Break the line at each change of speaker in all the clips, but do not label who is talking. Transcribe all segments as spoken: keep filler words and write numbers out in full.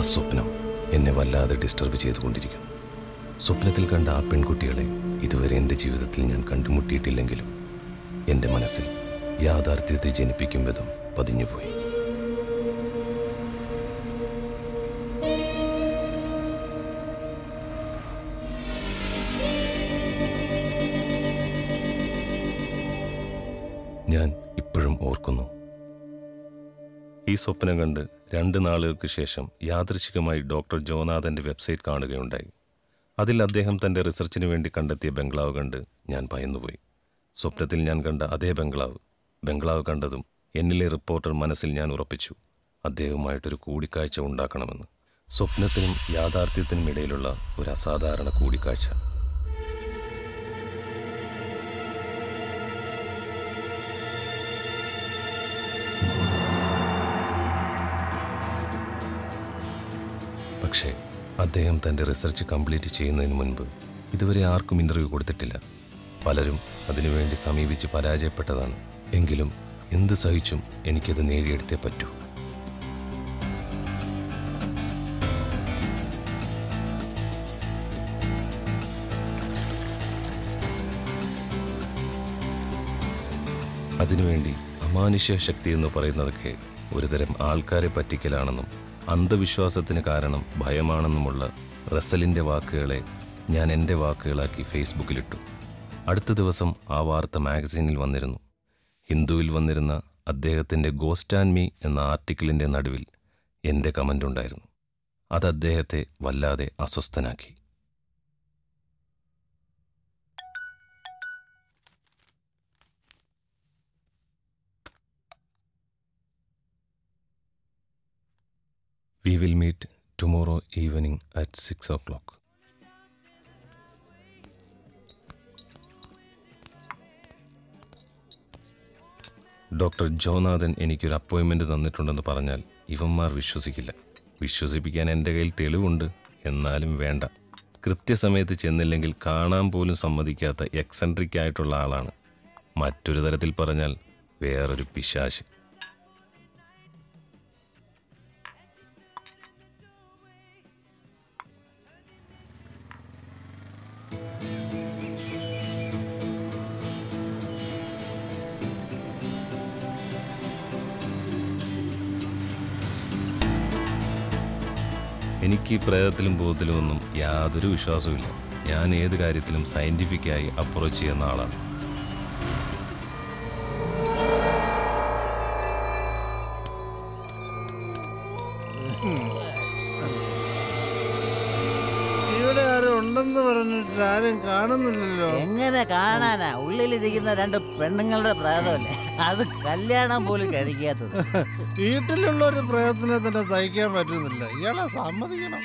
സ്വപ്നം എന്നെ വല്ലാതെ ഡിസ്റ്റർബ് ചെയ്തുകൊണ്ടിരിക്കുന്നു. സ്വപ്നത്തിൽ കണ്ട ആ പെൺകുട്ടികളെ ഇതുവരെ എൻ്റെ ജീവിതത്തിൽ ഞാൻ കണ്ടുമുട്ടിയിട്ടില്ലെങ്കിലും എൻ്റെ മനസ്സിൽ യാഥാർത്ഥ്യത്തെ ജനിപ്പിക്കും വിധം പതിഞ്ഞുപോയി. ഞാൻ ഇപ്പോഴും ഓർക്കുന്നു. ഈ സ്വപ്നം കണ്ട് രണ്ട് നാളുകൾക്ക് ശേഷം യാദൃച്ഛികമായി ഡോക്ടർ ജോനാഥൻ്റെ വെബ്സൈറ്റ് കാണുകയുണ്ടായി. അതിൽ അദ്ദേഹം തൻ്റെ റിസർച്ചിന് വേണ്ടി കണ്ടെത്തിയ ബംഗ്ലാവ് കണ്ട് ഞാൻ ഭയന്നുപോയി. സ്വപ്നത്തിൽ ഞാൻ കണ്ട അതേ ബംഗ്ലാവ് ബംഗ്ലാവ് കണ്ടതും എന്നിലെ റിപ്പോർട്ടർ മനസ്സിൽ ഞാൻ ഉറപ്പിച്ചു, അദ്ദേഹവുമായിട്ടൊരു കൂടിക്കാഴ്ച ഉണ്ടാക്കണമെന്ന്. സ്വപ്നത്തിനും യാഥാർത്ഥ്യത്തിനും ഇടയിലുള്ള ഒരു അസാധാരണ കൂടിക്കാഴ്ച. പക്ഷേ അദ്ദേഹം തൻ്റെ റിസർച്ച് കംപ്ലീറ്റ് ചെയ്യുന്നതിന് മുൻപ് ഇതുവരെ ആർക്കും ഇൻ്റർവ്യൂ കൊടുത്തിട്ടില്ല. പലരും അതിനുവേണ്ടി സമീപിച്ച് പരാജയപ്പെട്ടതാണ്. എങ്കിലും എന്ത് സഹിച്ചും എനിക്കത് നേടിയെടുത്തേ പറ്റൂ. അതിനുവേണ്ടി അമാനുഷ്യ ശക്തി എന്ന് പറയുന്നതൊക്കെ ഒരുതരം ആൾക്കാരെ പറ്റിക്കലാണെന്നും അന്ധവിശ്വാസത്തിന് കാരണം ഭയമാണെന്നുമുള്ള റസലിൻ്റെ വാക്കുകളെ ഞാൻ എൻ്റെ വാക്കുകളാക്കി ഫേസ്ബുക്കിലിട്ടു. അടുത്ത ദിവസം ആ വാർത്ത മാഗസീനിൽ വന്നിരുന്നു. ഹിന്ദുവിൽ വന്നിരുന്ന അദ്ദേഹത്തിൻ്റെ ഗോസ്റ്റ് ആൻഡ് മീ എന്ന ആർട്ടിക്കിളിൻ്റെ നടുവിൽ എൻ്റെ കമൻ്റ് ഉണ്ടായിരുന്നു. അത് അദ്ദേഹത്തെ വല്ലാതെ അസ്വസ്ഥനാക്കി. We will meet tomorrow evening at six o'clock. Doctor Jonathan എനിക്കൊരു അപ്പോയിൻമെൻറ്റ് തന്നിട്ടുണ്ടെന്ന് പറഞ്ഞാൽ ഇവന്മാർ വിശ്വസിക്കില്ല. വിശ്വസിപ്പിക്കാൻ എൻ്റെ കയ്യിൽ തെളിവുണ്ട്. എന്നാലും വേണ്ട. കൃത്യസമയത്ത് ചെന്നില്ലെങ്കിൽ കാണാൻ പോലും സമ്മതിക്കാത്ത എക്സെൻട്രിക് ആയിട്ടുള്ള ആളാണ്. മറ്റൊരു തരത്തിൽ പറഞ്ഞാൽ വേറൊരു പിശാച്. എനിക്ക് പ്രേതത്തിലും ഭൂതത്തിലും ഒന്നും യാതൊരു വിശ്വാസവുമില്ല. ഞാൻ ഏത് കാര്യത്തിലും സയൻറ്റിഫിക്കായി അപ്രോച്ച് ചെയ്യുന്ന ആളാണ്.
ഇവിടെ ആരും ഉണ്ടെന്ന് പറഞ്ഞിട്ട് ആരും കാണുന്നില്ലല്ലോ.
എങ്ങനെ കാണാനാ? ഉള്ളിലിരിക്കുന്ന രണ്ട് പെണ്ണുങ്ങളുടെ പ്രേതമല്ലേ, അത് കല്യാണം പോലും കഴിക്കാത്തത്.
വീട്ടിലുള്ള ഒരു പ്രേതത്തിനെ തന്നെ സഹിക്കാൻ പറ്റുന്നില്ല. ഇയാളെ സമ്മതിക്കണം.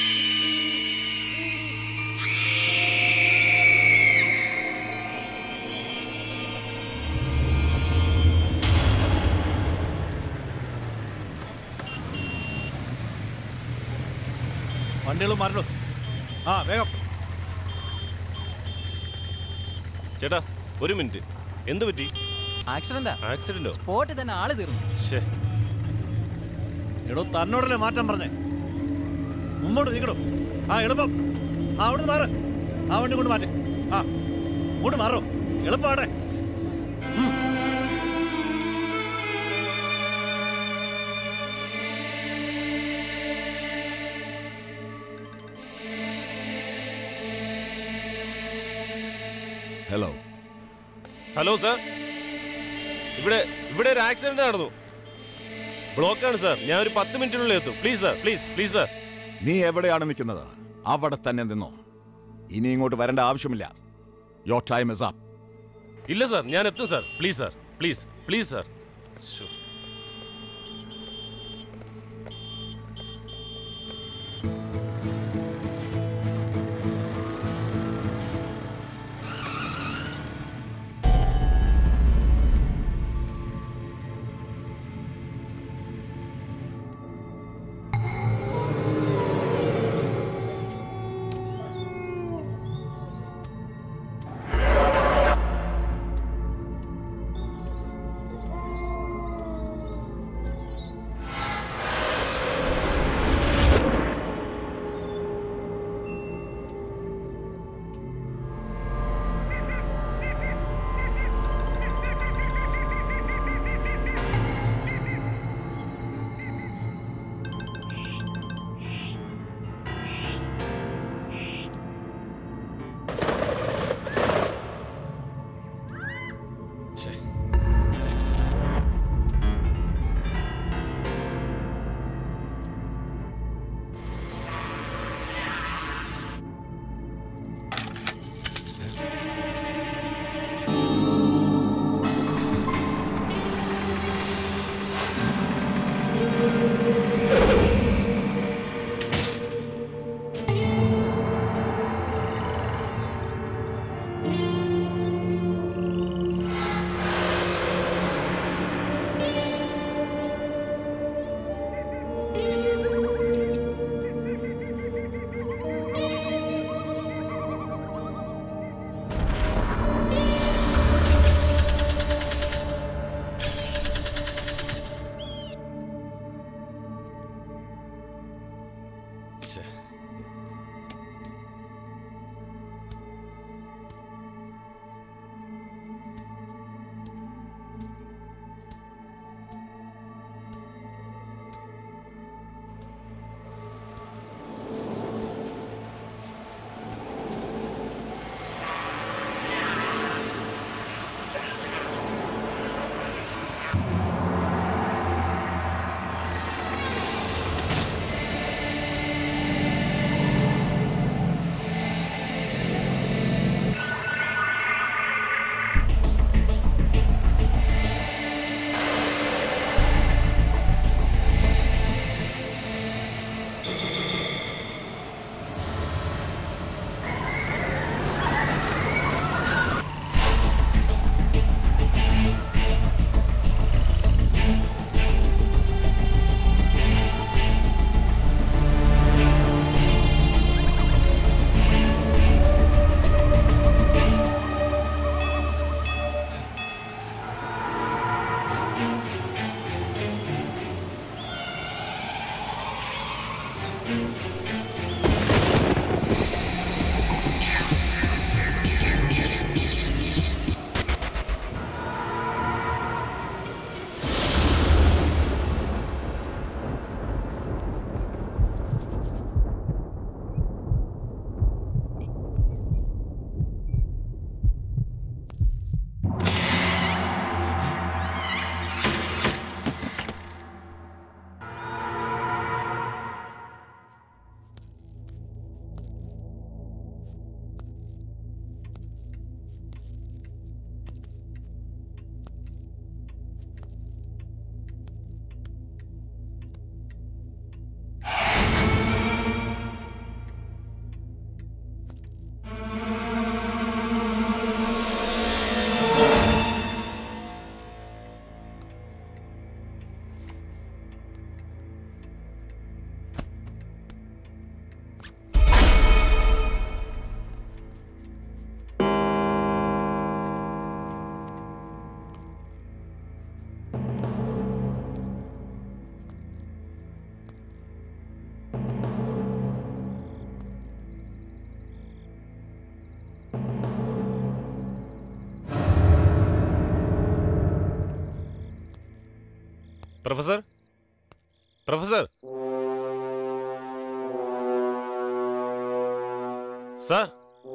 വണ്ടികളും മാറണോ? ആ വേഗം.
ചേട്ടാ ഒരു മിനിറ്റ്. എന്ത് പറ്റി?
ആക്സിഡന്റാ.
ആക്സിഡന്റോ?
സ്പോട്ടിൽ തന്നെ ആള് തീർന്നു. എടോ തന്നോടല്ലേ മാറ്റാൻ പറഞ്ഞേ. മുമ്പോട്ട് നീക്കണോ? ആ എളുപ്പം. ആ അവിടുന്ന് മാറ്. ആ വണ്ടി കൊണ്ട് മാറ്റി. ആ ഇങ്ങോട്ട് മാറോ. എളുപ്പമാടെ.
ഹലോ ഹലോ സാർ, ഇവിടെ ഇവിടെ ഒരു ആക്സിഡന്റ് നടന്നു. ബ്ലോക്കാണ് സാർ. ഞാൻ ഒരു പത്ത് മിനിറ്റിനുള്ളിൽ എത്തും. Please sir, please please sir.
നീ എവിടെയാണ് നിൽക്കുന്നത്? അവിടെ തന്നെ നിന്നോ. ഇനി ഇങ്ങോട്ട് വരേണ്ട ആവശ്യമില്ല. Your time is up.
ഇല്ല സാർ, ഞാൻ എത്തും sir. Please sir, please please sir. Professor professor sir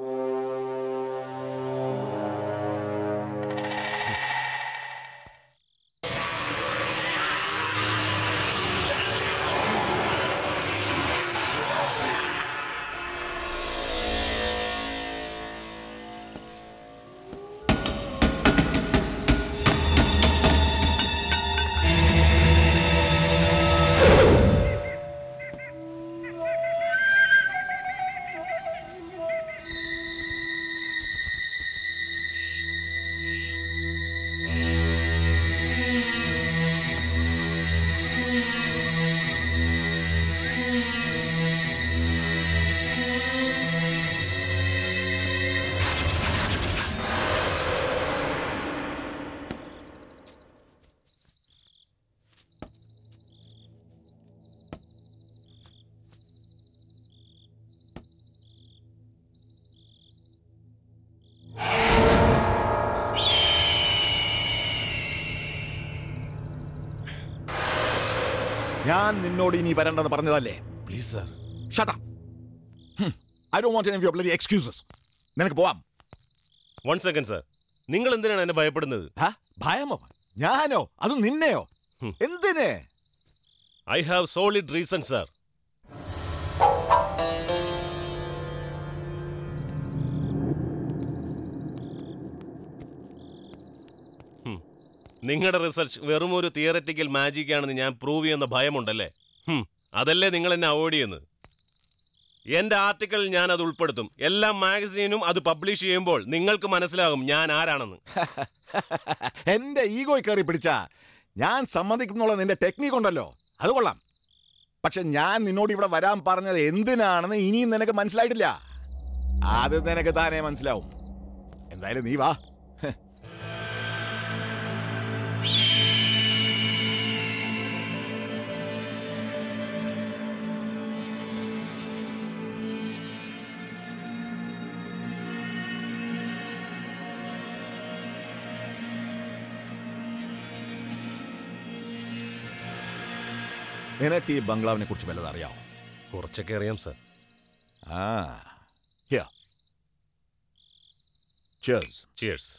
ഞാൻ നിന്നോട് ഇനി വരണ്ടെന്ന് പറഞ്ഞതല്ലേ?
Please sir.
Shut up. Hmm. I don't want any of your bloody excuses. നിനക്ക് പോവാം.
One second sir. നിങ്ങൾ എന്തിനാണ് എന്നെ ഭയപ്പെടുന്നത്?
ഭയമോ? ഞാനോ? അത് നിന്നെയോ? എന്തിനെ?
I have solid reason sir. നിങ്ങളുടെ റിസർച്ച് വെറും ഒരു തിയററ്റിക്കൽ മാജിക് ആണെന്ന് ഞാൻ പ്രൂവ് ചെയ്യുന്ന ഭയമുണ്ടല്ലേ? അതല്ലേ നിങ്ങൾ എന്നെ അവോയ്ഡ് ചെയ്യുന്നത്? എന്റെ ആർട്ടിക്കിളിൽ ഞാൻ അത് ഉൾപ്പെടുത്തും. എല്ലാ മാഗസീനും അത് പബ്ലിഷ് ചെയ്യുമ്പോൾ നിങ്ങൾക്ക് മനസ്സിലാകും ഞാൻ ആരാണെന്ന്.
എന്റെ ഈഗോയിൽ കയറി പിടിച്ച ഞാൻ സമ്മതിക്കുന്നുള്ള നിന്റെ ടെക്നിക്ക് ഉണ്ടല്ലോ, അത് കൊള്ളാം. പക്ഷെ ഞാൻ നിന്നോട് ഇവിടെ വരാൻ പറഞ്ഞത് എന്തിനാണെന്ന് ഇനിയും നിനക്ക് മനസ്സിലായിട്ടില്ല. അത് നിനക്ക് താനേ മനസ്സിലാവും. എന്തായാലും നീ വാ. നിനക്ക് ഈ ബംഗ്ലാവിനെ കുറിച്ച് വല്ലത് അറിയാമോ?
കുറച്ചൊക്കെ അറിയാം സാർ.
ആ ഹിയർ. ചിയേഴ്സ്.
ചിയേഴ്സ്.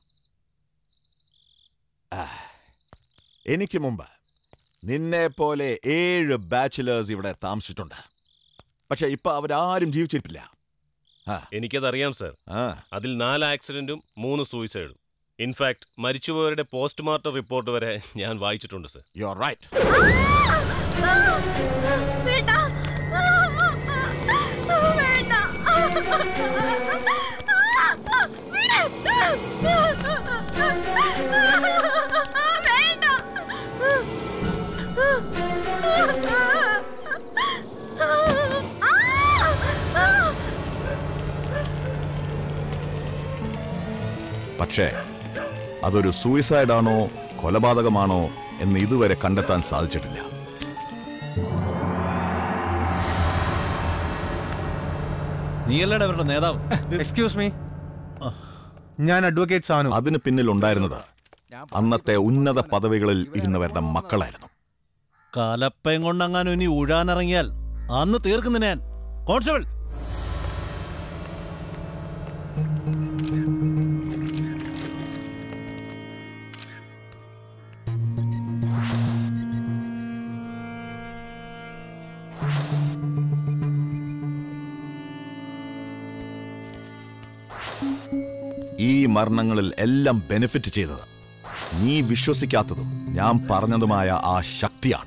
എനിക്ക് മുമ്പ് നിന്നെ പോലെ ഏഴ് ബാച്ചിലേഴ്സ് ഇവിടെ താമസിച്ചിട്ടുണ്ട്. പക്ഷെ ഇപ്പൊ അവരാരും ജീവിച്ചിരിപ്പില്ല.
എനിക്കതറിയാം സാർ. അതിൽ നാല് ആക്സിഡന്റും മൂന്ന് സൂയിസൈഡും. ഇൻഫാക്ട് മരിച്ചുപോയവരുടെ പോസ്റ്റ്മോർട്ടം റിപ്പോർട്ട് വരെ ഞാൻ വായിച്ചിട്ടുണ്ട് സാർ.
You are right. പക്ഷേ അതൊരു സൂയിസൈഡാണോ കൊലപാതകമാണോ എന്ന് ഇതുവരെ കണ്ടെത്താൻ സാധിച്ചിട്ടില്ല.
നീയല്ലേ അവരുടെ നേതാവ്?
എക്സ്ക്യൂസ് മീ, ഞാൻ അഡ്വക്കേറ്റ് സാനു.
അതിന് പിന്നിൽ ഉണ്ടായിരുന്നത് അന്നത്തെ ഉന്നത പദവികളിൽ ഇരുന്നവരുടെ മക്കളായിരുന്നു.
കലപ്പയും കൊണ്ടങ്ങാനും ഇനി ഉഴാനിറങ്ങിയാൽ അന്ന് തീർക്കുന്ന ഞാൻ. കോൺസ്റ്റബിൾ,
ഈ മരണങ്ങളിൽ എല്ലാം ബെനിഫിറ്റ് ചെയ്തത് നീ വിശ്വസിക്കാത്തതും ഞാൻ പറഞ്ഞതുമായ ആ ശക്തിയാണ്.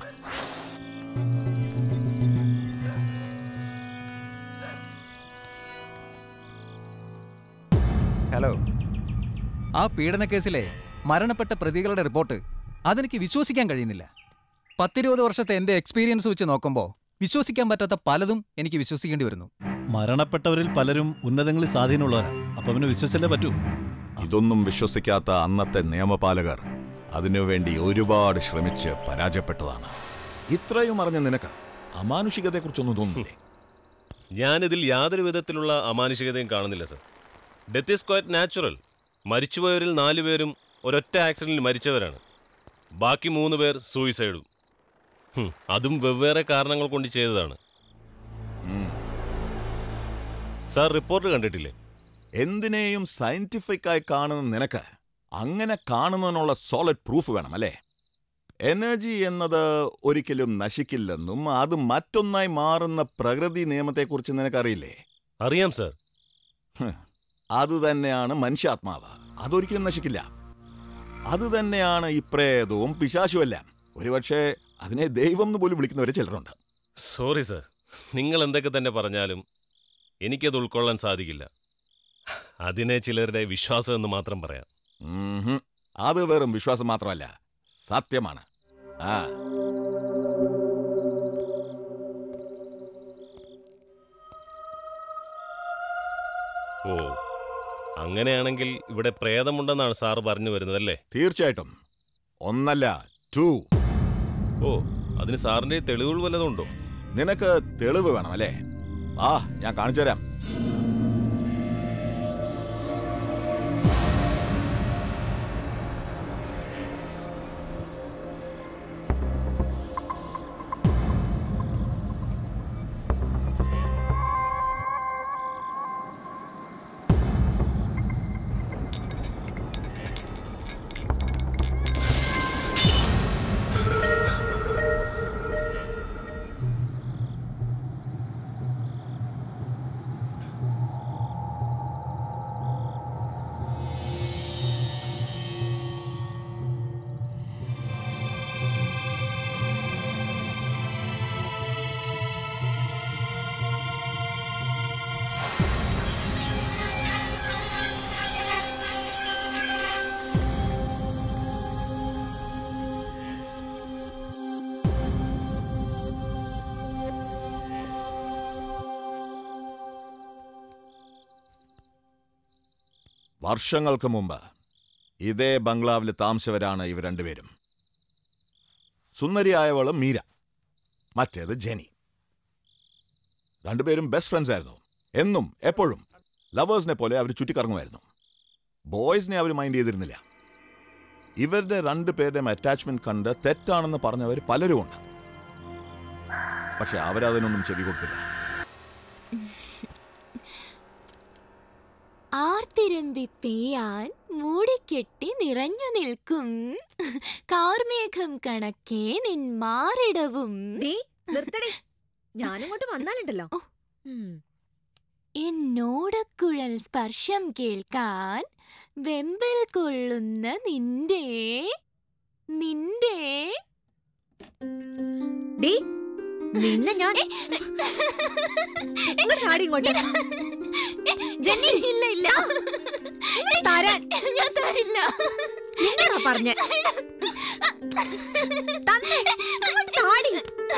ഹലോ, ആ പീഡനക്കേസിലെ മരണപ്പെട്ട പ്രതികളുടെ റിപ്പോർട്ട് അതെനിക്ക് വിശ്വസിക്കാൻ കഴിയുന്നില്ല. പത്തിരുപത് വർഷത്തെ എന്റെ എക്സ്പീരിയൻസ് വെച്ച് നോക്കുമ്പോൾ വിശ്വസിക്കാൻ പറ്റാത്ത പലതും എനിക്ക് വിശ്വസിക്കേണ്ടി വരുന്നു.
മരണപ്പെട്ടവരിൽ പലരും ഉന്നതങ്ങളിൽ സ്വാധീനമുള്ളവരാ. അപ്പൊ അവന് വിശ്വസിച്ചല്ലേ പറ്റൂ.
ഇതൊന്നും വിശ്വസിക്കാത്ത അന്നത്തെ നിയമപാലകർ അതിനുവേണ്ടി ഒരുപാട് ശ്രമിച്ച് പരാജയപ്പെട്ടതാണ്. ഇത്രയും അറിഞ്ഞ നിനക്ക് അമാനുഷികതയെക്കുറിച്ചൊന്നും തോന്നുന്നില്ലേ?
ഞാനിതിൽ യാതൊരു വിധത്തിലുള്ള അമാനുഷികതയും കാണുന്നില്ല sir. Death is quite natural. മരിച്ചുപോയവരിൽ നാലുപേരും ഒരൊറ്റ ആക്സിഡന്റിൽ മരിച്ചവരാണ്. ബാക്കി മൂന്ന് പേർ സൂയിസൈഡും. അതും വെവ്വേറെ കാരണങ്ങൾ കൊണ്ട് ചെയ്തതാണ്. സാർ റിപ്പോർട്ട് കണ്ടിട്ടില്ലേ?
എന്തിനേയും സയന്റിഫിക്കായി കാണുന്ന നിനക്ക് അങ്ങനെ കാണുന്നതിനുള്ള സോളിഡ് പ്രൂഫ് വേണം അല്ലേ? എനർജി എന്നത് ഒരിക്കലും നശിക്കില്ലെന്നും അത് മറ്റൊന്നായി മാറുന്ന പ്രകൃതി നിയമത്തെക്കുറിച്ച് നിനക്കറിയില്ലേ?
അറിയാം സാർ.
അതുതന്നെയാണ് മനുഷ്യാത്മാവ്. അതൊരിക്കലും നശിക്കില്ല. അതുതന്നെയാണ് ഈ പ്രേതവും പിശാചുമെല്ലാം. ഒരുപക്ഷെ അതിനെ ദൈവം എന്ന് പോലും വിളിക്കുന്നവരെ ചിലരുണ്ട്.
സോറി സാർ, നിങ്ങൾ എന്തൊക്കെ തന്നെ പറഞ്ഞാലും എനിക്കത് ഉൾക്കൊള്ളാൻ സാധിക്കില്ല. അതിനെ ചിലരുടെ വിശ്വാസം എന്ന് മാത്രം പറയാം.
അത് വെറും വിശ്വാസം മാത്രമല്ല, സത്യമാണ്. ആ
ഓ, അങ്ങനെയാണെങ്കിൽ ഇവിടെ പ്രേതമുണ്ടെന്നാണ് സാറ് പറഞ്ഞു വരുന്നതല്ലേ?
തീർച്ചയായിട്ടും. ഒന്നല്ല, ടു.
ഓ, അതിന് സാറിന്റെ തെളിവുകൾ വല്ലതും ഉണ്ടോ?
നിനക്ക് തെളിവ് വേണം അല്ലേ? ആ, ഞാൻ കാണിച്ചു തരാം. വർഷങ്ങൾക്ക് മുമ്പ് ഇതേ ബംഗ്ലാവിൽ താമസിച്ചവരാണ് ഇവർ രണ്ടുപേരും. സുന്ദരിയായവള് മീര, മറ്റേത് ജെനി. രണ്ടുപേരും ബെസ്റ്റ് ഫ്രണ്ട്സ് ആയിരുന്നു. എന്നും എപ്പോഴും ലവേഴ്സിനെ പോലെ അവർ ചുറ്റിക്കറങ്ങുമായിരുന്നു. ബോയ്സിനെ അവർ മൈൻഡ് ചെയ്തിരുന്നില്ല. ഇവരുടെ രണ്ടുപേരുടെയും അറ്റാച്ച്മെന്റ് കണ്ട് തെറ്റാണെന്ന് പറഞ്ഞവർ പലരും ഉണ്ട്. പക്ഷെ അവരതിനൊന്നും ചെവി കൊടുത്തില്ല.
ആർത്തിരമ്പി പെയ്യാൻ മൂടിക്കെട്ടി നിറഞ്ഞു നിൽക്കും കാർമേഘം കണക്കേ നിൻ മാറിടവും.
ഞാനിങ്ങോട്ട് വന്നാലുണ്ടല്ലോ
എന്നോടക്കുഴൽ സ്പർശം കേൾക്കാൻ വെമ്പൽ കൊള്ളുന്ന നിന്റെ നിന്റെ
നിന്നെ ഞാൻ
ജെന്നി, ഇല്ല ഇല്ല
തരാൻ
ഞാൻ തരില്ല.
നിന്നോടാ പറഞ്ഞ താടി.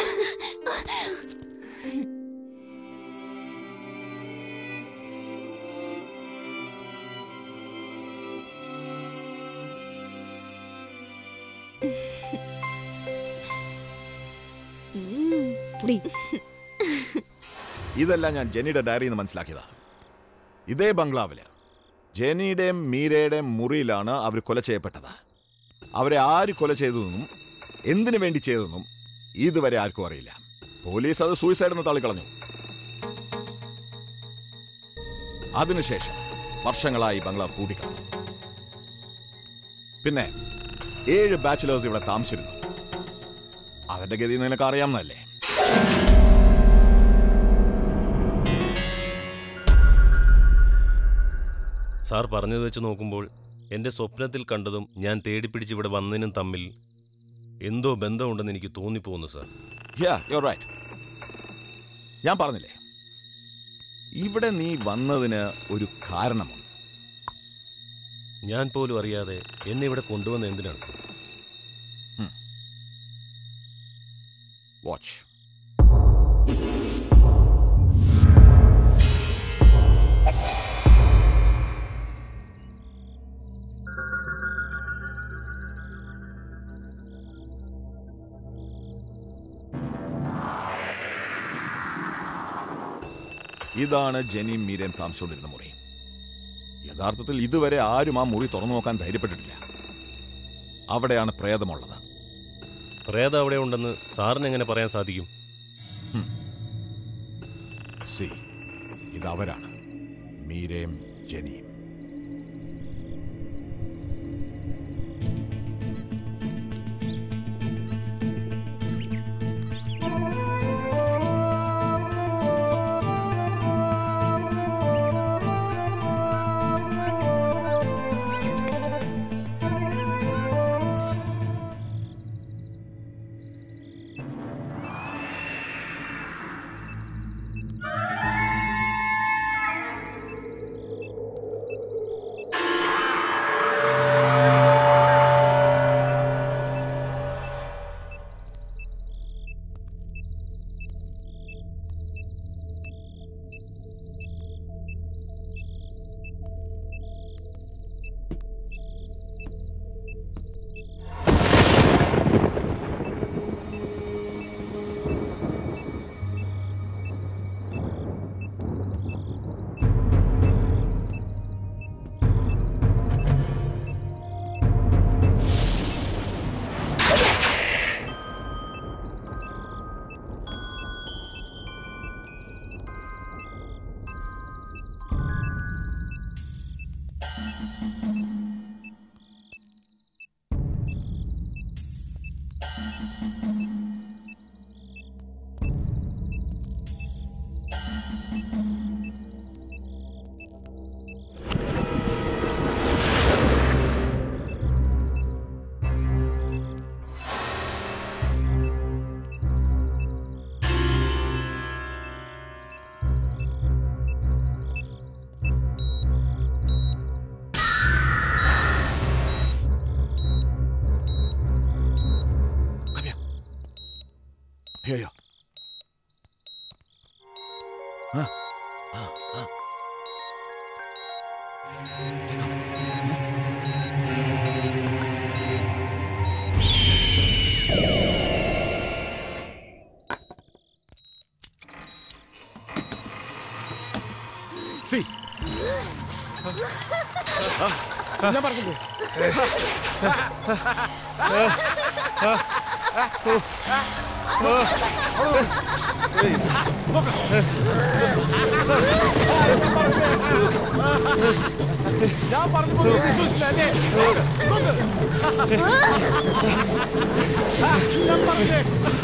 ഇതെല്ലാം ഞാൻ ജെനിയുടെ ഡയറിയിൽ നിന്ന് മനസ്സിലാക്കിയതാ. ഇതേ ബംഗ്ലാവില് ജെനിയുടെയും മീരയുടെയും മുറിയിലാണ് അവർ കൊല ചെയ്യപ്പെട്ടത്. അവരെ ആര് കൊല ചെയ്തതെന്നും എന്തിനു വേണ്ടി ചെയ്തതെന്നും ഇതുവരെ ആർക്കും അറിയില്ല. പോലീസ് അത് സൂയിസൈഡ് എന്ന് തള്ളിക്കളഞ്ഞു. അതിനുശേഷം വർഷങ്ങളായി ബംഗ്ലാവ് പൂട്ടിക്കളഞ്ഞു. പിന്നെ ഏഴ് ബാച്ചിലേഴ്സ് ഇവിടെ താമസിച്ചിരുന്നു. അതിന്റെ ഗതി നിനക്ക് അറിയാമെന്നല്ലേ?
സാർ പറഞ്ഞത് വെച്ച് നോക്കുമ്പോൾ എൻ്റെ സ്വപ്നത്തിൽ കണ്ടതും ഞാൻ തേടിപ്പിടിച്ച് ഇവിടെ വന്നതിനും തമ്മിൽ എന്തോ ബന്ധമുണ്ടെന്ന് എനിക്ക് തോന്നിപ്പോകുന്നു സാർ.
Yeah, you're right. ഞാൻ പറഞ്ഞില്ലേ, ഇവിടെ നീ വന്നതിന് ഒരു കാരണമുണ്ട്.
ഞാൻ പോലും അറിയാതെ എന്നെ ഇവിടെ കൊണ്ടുവന്ന എന്തിനാണ് സാർ?
വാച്ച്. ഇതാണ് ജെനിയും മീരയും താമസിച്ചുകൊണ്ടിരുന്ന മുറി. യഥാർത്ഥത്തിൽ ഇതുവരെ ആരും ആ മുറി തുറന്നു നോക്കാൻ ധൈര്യപ്പെട്ടിട്ടില്ല. അവിടെയാണ് പ്രേതമുള്ളത്.
പ്രേതം അവിടെ ഉണ്ടെന്ന് സാറിന് എങ്ങനെ പറയാൻ സാധിക്കും?
സി, ഇതവരാണ്, മീരയും ജെനിയും. Here, here. Huh? Ah, ah. Here, come. ഞാൻ പറഞ്ഞില്ലേ ഞാൻ പറഞ്ഞു വിശ്വസിച്ചില്ല അല്ലേ ഞാൻ പറഞ്ഞേ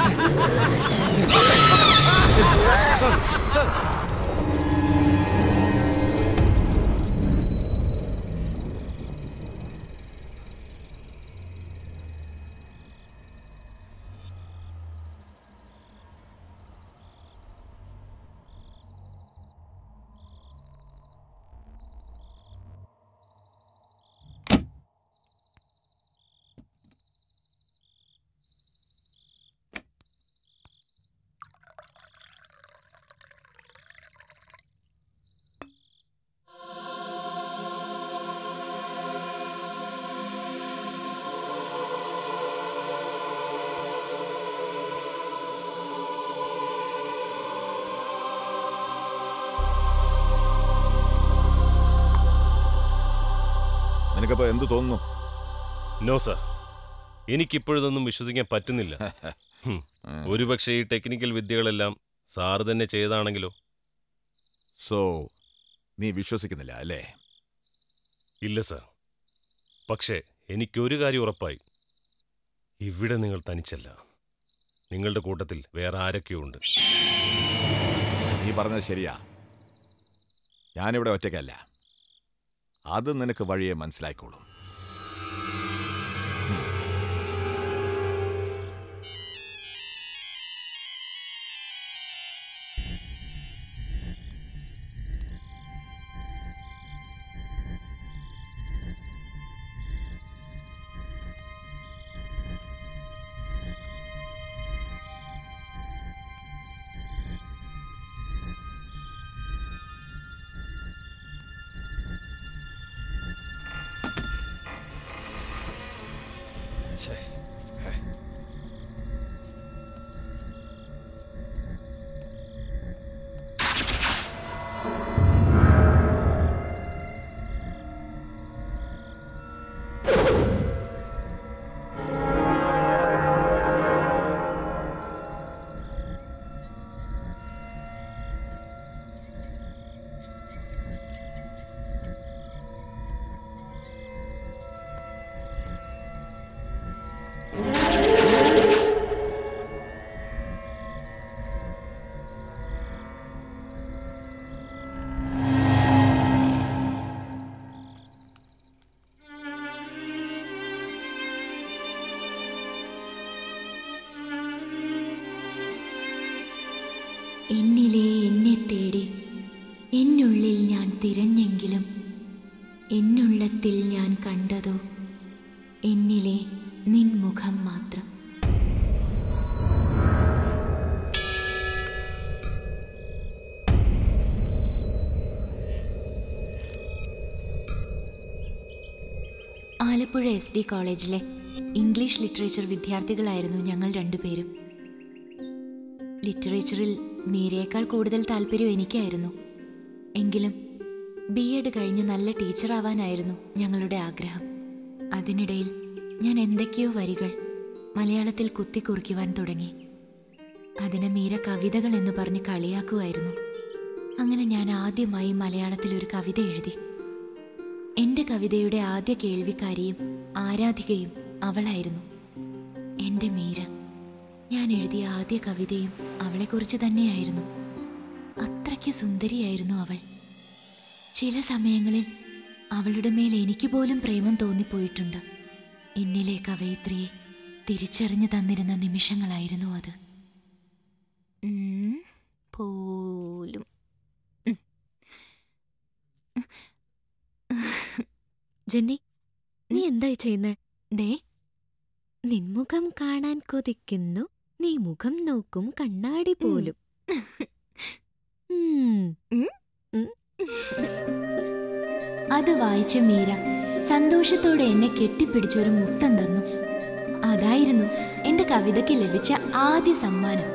നിനക്കപ്പോ എന്ത് തോന്നുന്നു?
നോ സർ, എനിക്കിപ്പോഴതൊന്നും വിശ്വസിക്കാൻ പറ്റുന്നില്ല. ഒരുപക്ഷെ ഈ ടെക്നിക്കൽ വിദ്യകളെല്ലാം സാറ് തന്നെ ചെയ്താണെങ്കിലോ?
സോ നീ വിശ്വസിക്കുന്നില്ല അല്ലേ?
ഇല്ല സർ, പക്ഷേ എനിക്കൊരു കാര്യം ഉറപ്പായി, ഇവിടെ നിങ്ങൾ തനിച്ചല്ല, നിങ്ങളുടെ കൂട്ടത്തിൽ വേറെ ആരൊക്കെയോ ഉണ്ട്.
നീ പറഞ്ഞത് ശരിയാ, ഞാനിവിടെ ഒറ്റയ്ക്കല്ല. അത് നിനക്ക് വഴിയെ മനസ്സിലായിക്കോളും.
എന്നിലെ എന്നെ തേടി എന്നുള്ളിൽ ഞാൻ തിരഞ്ഞെങ്കിലും എന്നുള്ളത്തിൽ ഞാൻ കണ്ടതോ എന്നിലെ നിൻ മുഖം മാത്രം. ആലപ്പുഴ എസ് ഡി കോളേജിലെ ഇംഗ്ലീഷ് ലിറ്ററേച്ചർ വിദ്യാർത്ഥികളായിരുന്നു ഞങ്ങൾ രണ്ടുപേരും. ലിറ്ററേച്ചറിൽ മീരയേക്കാൾ കൂടുതൽ താല്പര്യം എനിക്കായിരുന്നു. എങ്കിലും ബി എഡ് കഴിഞ്ഞ് നല്ല ടീച്ചറാവാനായിരുന്നു ഞങ്ങളുടെ ആഗ്രഹം. അതിനിടയിൽ ഞാൻ എന്തൊക്കെയോ വരികൾ മലയാളത്തിൽ കുത്തിക്കുറിക്കുവാൻ തുടങ്ങി. അതിനെ മീര കവിതകൾ എന്ന് പറഞ്ഞ് കളിയാക്കുമായിരുന്നു. അങ്ങനെ ഞാൻ ആദ്യമായി മലയാളത്തിൽ ഒരു കവിത എഴുതി. എൻ്റെ കവിതയുടെ ആദ്യ കേൾവിക്കാരിയും ആരാധികയും അവളായിരുന്നു, എൻ്റെ മീര. ഞാൻ എഴുതിയ ആദ്യ കവിതയും അവളെക്കുറിച്ച് തന്നെയായിരുന്നു. അത്രയ്ക്ക് സുന്ദരിയായിരുന്നു അവൾ. ചില സമയങ്ങളിൽ അവളുടെ മേൽ എനിക്ക് പോലും പ്രേമം തോന്നിപ്പോയിട്ടുണ്ട്. എന്നിലെ കവയിത്രിയെ തിരിച്ചറിഞ്ഞു തന്നിരുന്ന നിമിഷങ്ങളായിരുന്നു അത്. പോലും
ജെന്നി, നീ എന്തായി ചെയ്യുന്നേ? ദേ, നിൻമുഖം കാണാൻ കൊതിക്കുന്നു, നീ മുഖം നോക്കും കണ്ണാടി പോലും.
അത് വായിച്ച മീര സന്തോഷത്തോടെ എന്നെ കെട്ടിപ്പിടിച്ചൊരു മുത്തം തന്നു. അതായിരുന്നു എൻ്റെ കവിതയ്ക്ക് ലഭിച്ച ആദ്യ സമ്മാനം.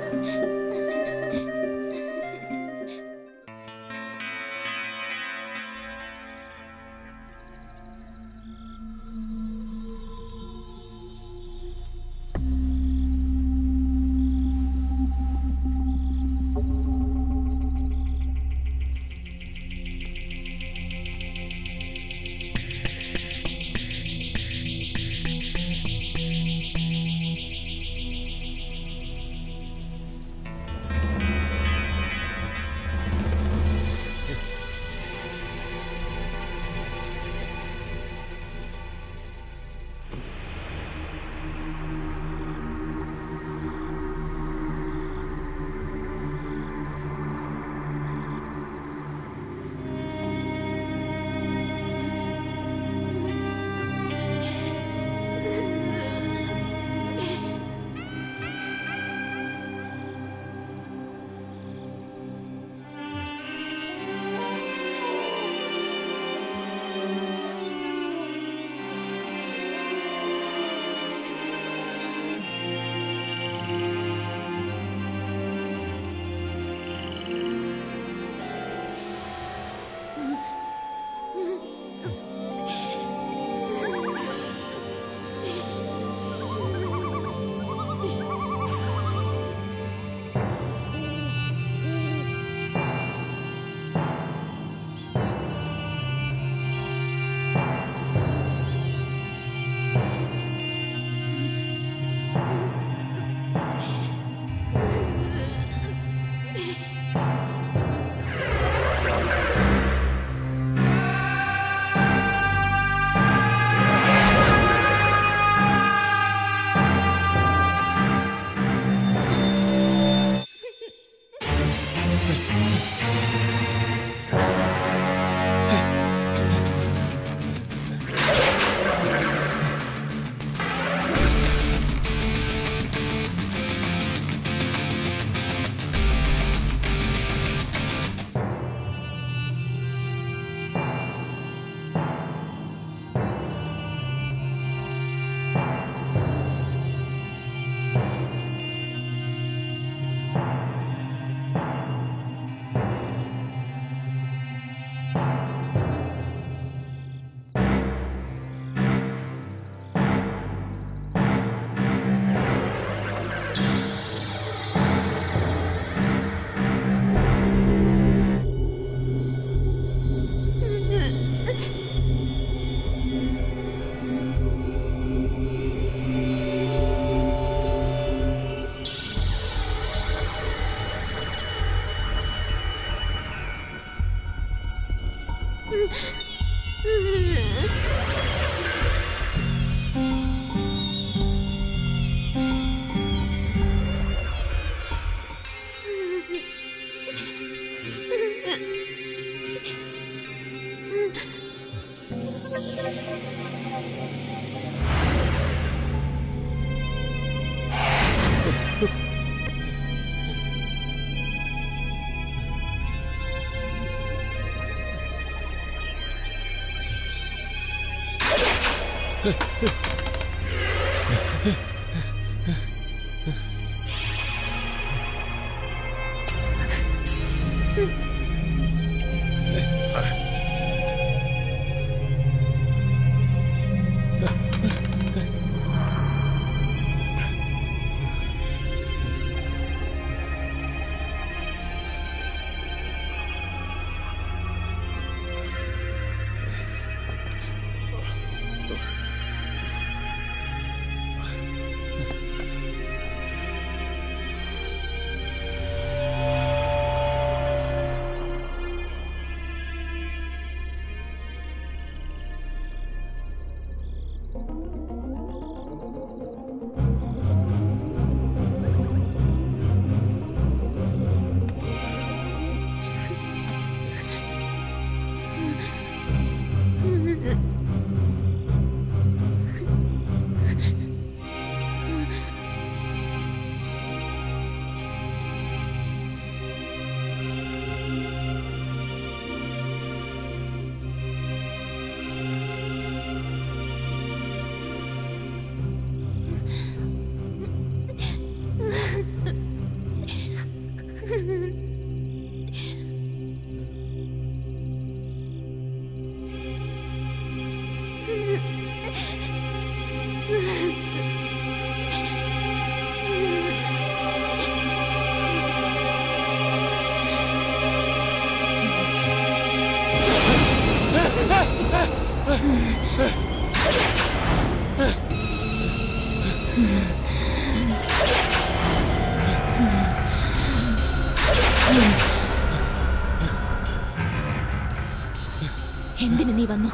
എന്തിനു നീ വന്നു?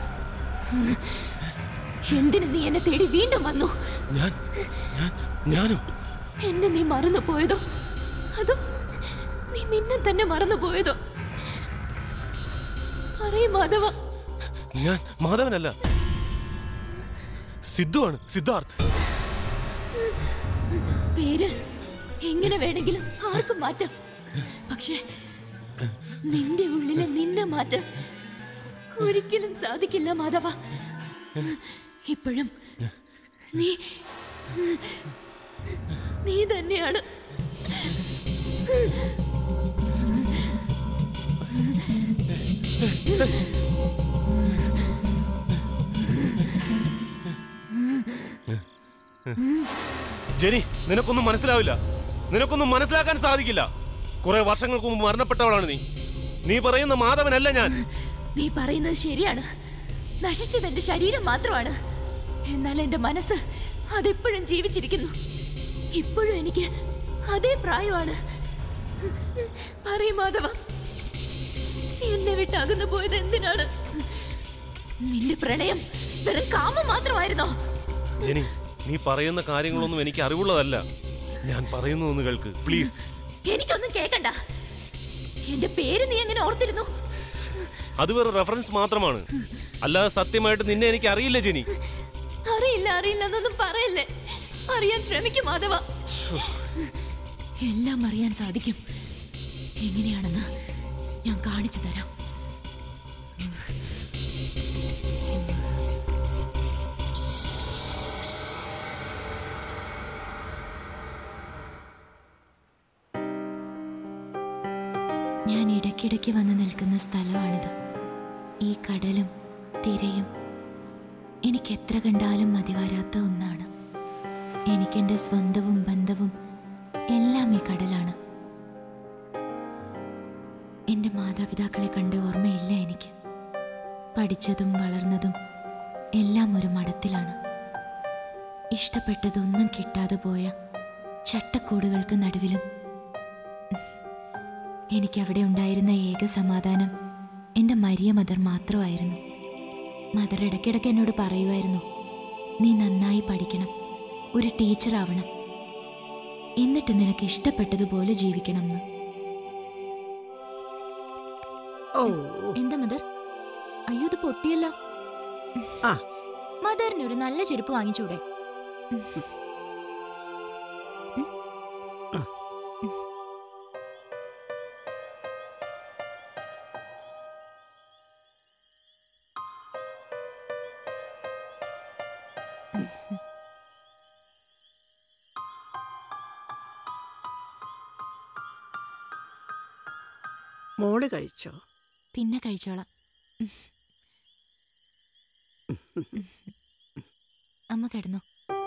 എന്തിനു നീ എന്നെ തേടി വീണ്ടും വന്നു?
ഞാൻ ഞാനോ?
എന്നെ നീ മറന്നു പോയതോ അതോ നീ നിന്നെ തന്നെ മറന്നു പോയതോ? പറയ് മാധവ.
ഞാൻ മാധവനല്ല, സിദ്ധുവാണ്, സിദ്ധാർത്ഥ്.
പേര് എങ്ങനെ വേണമെങ്കിലും ആർക്കും മാറ്റാം, പക്ഷെ നിന്റെ ഉള്ളിലെ നിന്നെ മാറ്റാൻ ഒരിക്കലും സാധിക്കില്ല മാധവ. ഇപ്പോഴും നീ നീ തന്നെയാണ്.
ജെനി, നിനക്കൊന്നും മനസ്സിലാവില്ല, നിനക്കൊന്നും മനസ്സിലാക്കാൻ സാധിക്കില്ല. കുറെ വർഷങ്ങൾക്ക് മുമ്പ് മരണപ്പെട്ടവളാണ് നീ. നീ പറയുന്ന മാധവനല്ല ഞാൻ.
നീ പറയുന്നത് ശരിയാണ്, നശിച്ചത് എന്റെ ശരീരം മാത്രമാണ്. എന്നാൽ എന്റെ മനസ്സ് അതെപ്പോഴും ജീവിച്ചിരിക്കുന്നു. ഇപ്പോഴും എനിക്ക് അതേ പ്രായമാണ്. പറയ് മാധവ, എന്നെ വിട്ട് അകന്നു പോയത് എന്തിനാണ്? നിന്റെ പ്രണയം വെറും കാമം മാത്രമായിരുന്നോ?
ജെനി, നീ പറയുന്ന കാര്യങ്ങളൊന്നും എനിക്ക് അറിവുള്ളതല്ല. ഞാൻ പറയുന്നു ഒന്ന് കേൾക്ക് പ്ലീസ്.
എനിക്കൊന്നും കേക്കണ്ട. എന്റെ പേര് നീ എങ്ങനെ ഓർത്തിരുന്നു?
അത് വെറും റെഫറൻസ് മാത്രമാണ്, അല്ലാതെ സത്യമായിട്ട് നിന്നെ എനിക്ക് അറിയില്ല ജെനി.
അറിയില്ല അറിയില്ല എന്നൊന്നും പറയല്ലേ. അറിയാൻ ശ്രമിക്കും മാധവ. എല്ലാം അറിയാൻ സാധിക്കും. എങ്ങനെയാണെന്ന് ഞാൻ കാണിച്ചു തരാം. ഞാൻ ഇടയ്ക്കിടയ്ക്ക് വന്ന് നിൽക്കുന്ന സ്ഥലമാണിത്. ഈ കടലും തിരയും എനിക്ക് എത്ര കണ്ടാലും മതിവരാത്ത ഒന്നാണ്. എനിക്കെൻ്റെ സ്വന്തവും ബന്ധവും എല്ലാം ഈ കടലാണ്. എൻ്റെ മാതാപിതാക്കളെ കണ്ട ഓർമ്മയില്ല എനിക്ക്. പഠിച്ചതും വളർന്നതും എല്ലാം ഒരു മഠത്തിലാണ്. ഇഷ്ടപ്പെട്ടതൊന്നും കിട്ടാതെ പോയ ചട്ടക്കൂടുകൾക്ക് നടുവിലും എനിക്കവിടെ ഉണ്ടായിരുന്ന ഏക സമാധാനം എൻ്റെ മരിയ മദർ മാത്രമായിരുന്നു. മദർ ഇടയ്ക്കിടയ്ക്ക് എന്നോട് പറയുമായിരുന്നു, നീ നന്നായി പഠിക്കണം, ഒരു ടീച്ചറാവണം, എന്നിട്ട് നിനക്ക് ഇഷ്ടപ്പെട്ടതുപോലെ ജീവിക്കണം എന്ന്. എന്താ മദർ? അയ്യോ, ഇത് പൊട്ടിയല്ലോ. മദറിന് ഒരു നല്ല ചെരുപ്പ് വാങ്ങിച്ചൂടെ?
മോള് കഴിച്ചോ?
പിന്നെ കഴിച്ചോളാം. അമ്മ കിടന്നു.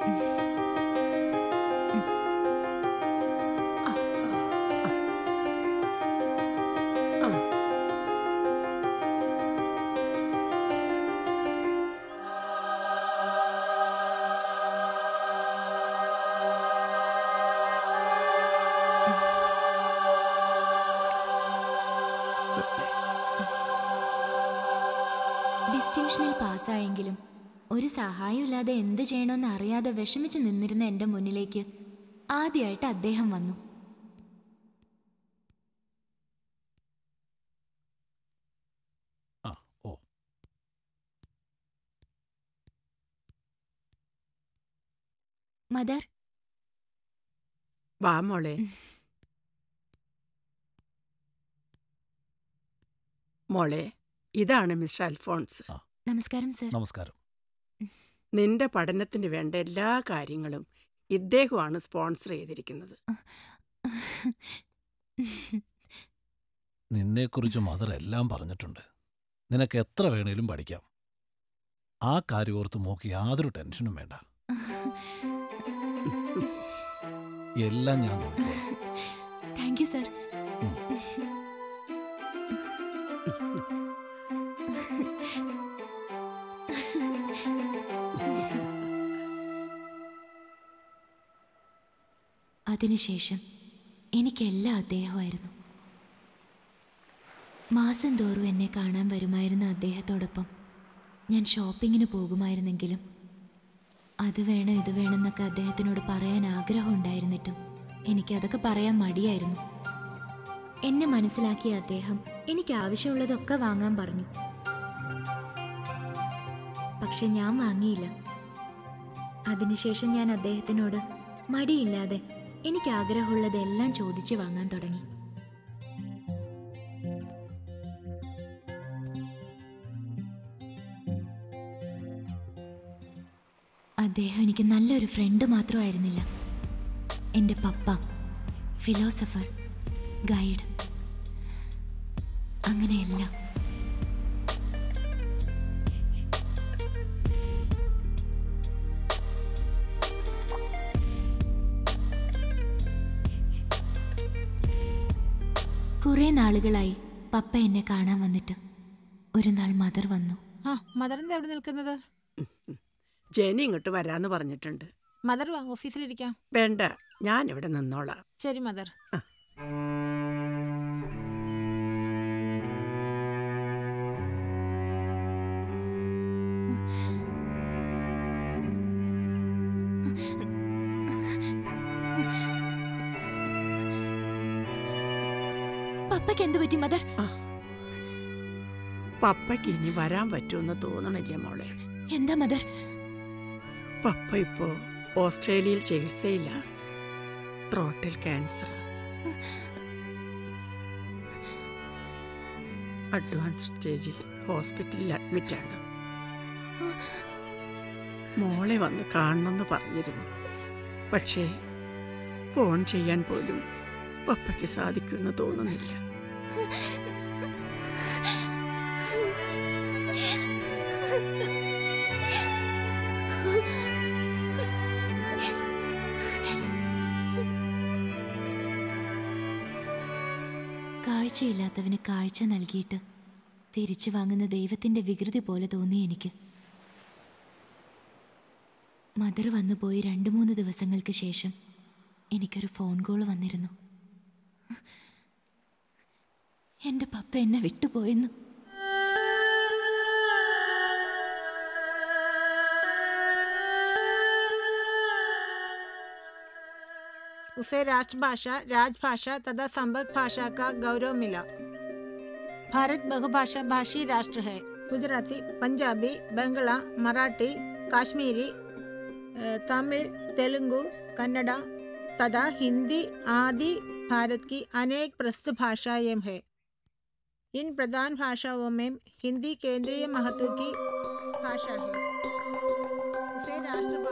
ഡിസ്റ്റിങ്ഷനിൽ പാസ്സായെങ്കിലും ഒരു സഹായമില്ലാതെ എന്ത് ചെയ്യണമെന്ന് അറിയാതെ വിഷമിച്ച് നിന്നിരുന്ന എൻ്റെ മുന്നിലേക്ക് ആദ്യമായിട്ട് അദ്ദേഹം വന്നു. മദർ,
വാ മോളെ. മോളെ, ഇതാണ് മിസ്റ്റർ അൽഫോൺസ്.
നമസ്കാരം സർ.
നമസ്കാരം.
നിന്റെ പഠനത്തിന് വേണ്ട എല്ലാ കാര്യങ്ങളും ഇദ്ദേഹമാണ് സ്പോൺസർ ചെയ്തിരിക്കുന്നത്.
നിന്നെക്കുറിച്ച് മദർ എല്ലാം പറഞ്ഞിട്ടുണ്ട്. നിനക്ക് എത്ര വേണേലും പഠിക്കാം. ആ കാര്യം ഓർത്ത് മോക്ക് യാതൊരു ടെൻഷനും വേണ്ട. എല്ലാം ഞാൻ നോക്കിക്കോളാം.
Thank you sir. അതിനുശേഷം എനിക്കെല്ലാം അദ്ദേഹമായിരുന്നു. മാസം തോറും എന്നെ കാണാൻ വരുമായിരുന്ന അദ്ദേഹത്തോടൊപ്പം ഞാൻ ഷോപ്പിങ്ങിന് പോകുമായിരുന്നെങ്കിലും അത് വേണം ഇത് വേണമെന്നൊക്കെ അദ്ദേഹത്തിനോട് പറയാൻ ആഗ്രഹം ഉണ്ടായിരുന്നിട്ടും എനിക്കതൊക്കെ പറയാൻ മടിയായിരുന്നു. എന്നെ മനസ്സിലാക്കിയ അദ്ദേഹം എനിക്ക് ആവശ്യമുള്ളതൊക്കെ വാങ്ങാൻ പറഞ്ഞു. പക്ഷെ ഞാൻ വാങ്ങിയില്ല. അതിനുശേഷം ഞാൻ അദ്ദേഹത്തിനോട് മടിയില്ലാതെ എനിക്ക് ആഗ്രഹമുള്ളതെല്ലാം ചോദിച്ചു വാങ്ങാൻ തുടങ്ങി. അദ്ദേഹം എനിക്ക് നല്ലൊരു ഫ്രണ്ട് മാത്രമായിരുന്നില്ല. എൻ്റെ പപ്പ, ഫിലോസഫർ, ഗൈഡ്, അങ്ങനെയെല്ലാം. കുറെ നാളുകളായി പപ്പ എന്നെ കാണാൻ വന്നിട്ട് ഒരു നാൾ മദർ വന്നു.
മദർ എന്താ എവിടെ നിൽക്കുന്നത്?
ജെനി ഇങ്ങോട്ട് വരാന്ന് പറഞ്ഞിട്ടുണ്ട്.
മദർ വാ, ഓഫീസിലിരിക്കാം.
വേണ്ട, ഞാൻ ഇവിടെ നിന്നോളാം.
ശരി മദർ.
പപ്പയ്ക്ക് എന്ത് പറ്റി മദർ?
പപ്പയ്ക്ക് ഇനി വരാൻ പറ്റുമെന്ന് തോന്നണില്ല മോളെ.
എന്താ മദർ?
പപ്പ ഇപ്പോ ഓസ്ട്രേലിയയിൽ ചികിത്സയില്ല. Throttle cancer. അഡ്വാൻസ് സ്റ്റേജിൽ ഹോസ്പിറ്റലിൽ അഡ്മിറ്റാണ്. മോളെ വന്ന് കാണണമെന്ന് പറഞ്ഞിരുന്നു. പക്ഷേ ഫോൺ ചെയ്യാൻ പോലും പപ്പയ്ക്ക് സാധിക്കുമെന്ന് തോന്നുന്നില്ല.
കാഴ്ചയില്ലാത്തവന് കാഴ്ച നൽകിയിട്ട് തിരിച്ചു വാങ്ങുന്ന ദൈവത്തിന്റെ വികൃതി പോലെ തോന്നി എനിക്ക്. മദർ വന്നു പോയി രണ്ടു മൂന്ന് ദിവസങ്ങൾക്ക് ശേഷം എനിക്കൊരു ഫോൺ കോൾ വന്നിരുന്നു. എൻ്റെ പപ്പ എന്നെ വിട്ടുപോയെന്നു.
उसे राष्ट्रभाषा, राजभाषा तथा संबद्ध भाषा का गौरव मिला. भारत बहुभाषा भाषी राष्ट्र है. गुजराती, पंजाबी, बंगला, मराठी, काश्मीरी, तमिल, तेलुगु, कन्नड़ा तथा हिंदी आदि भारत की अनेक प्रसिद्ध भाषाएं हैं. इन प्रधान भाषाओं में हिंदी केंद्रीय महत्व की भाषा है. उसे राष्ट्रभाषा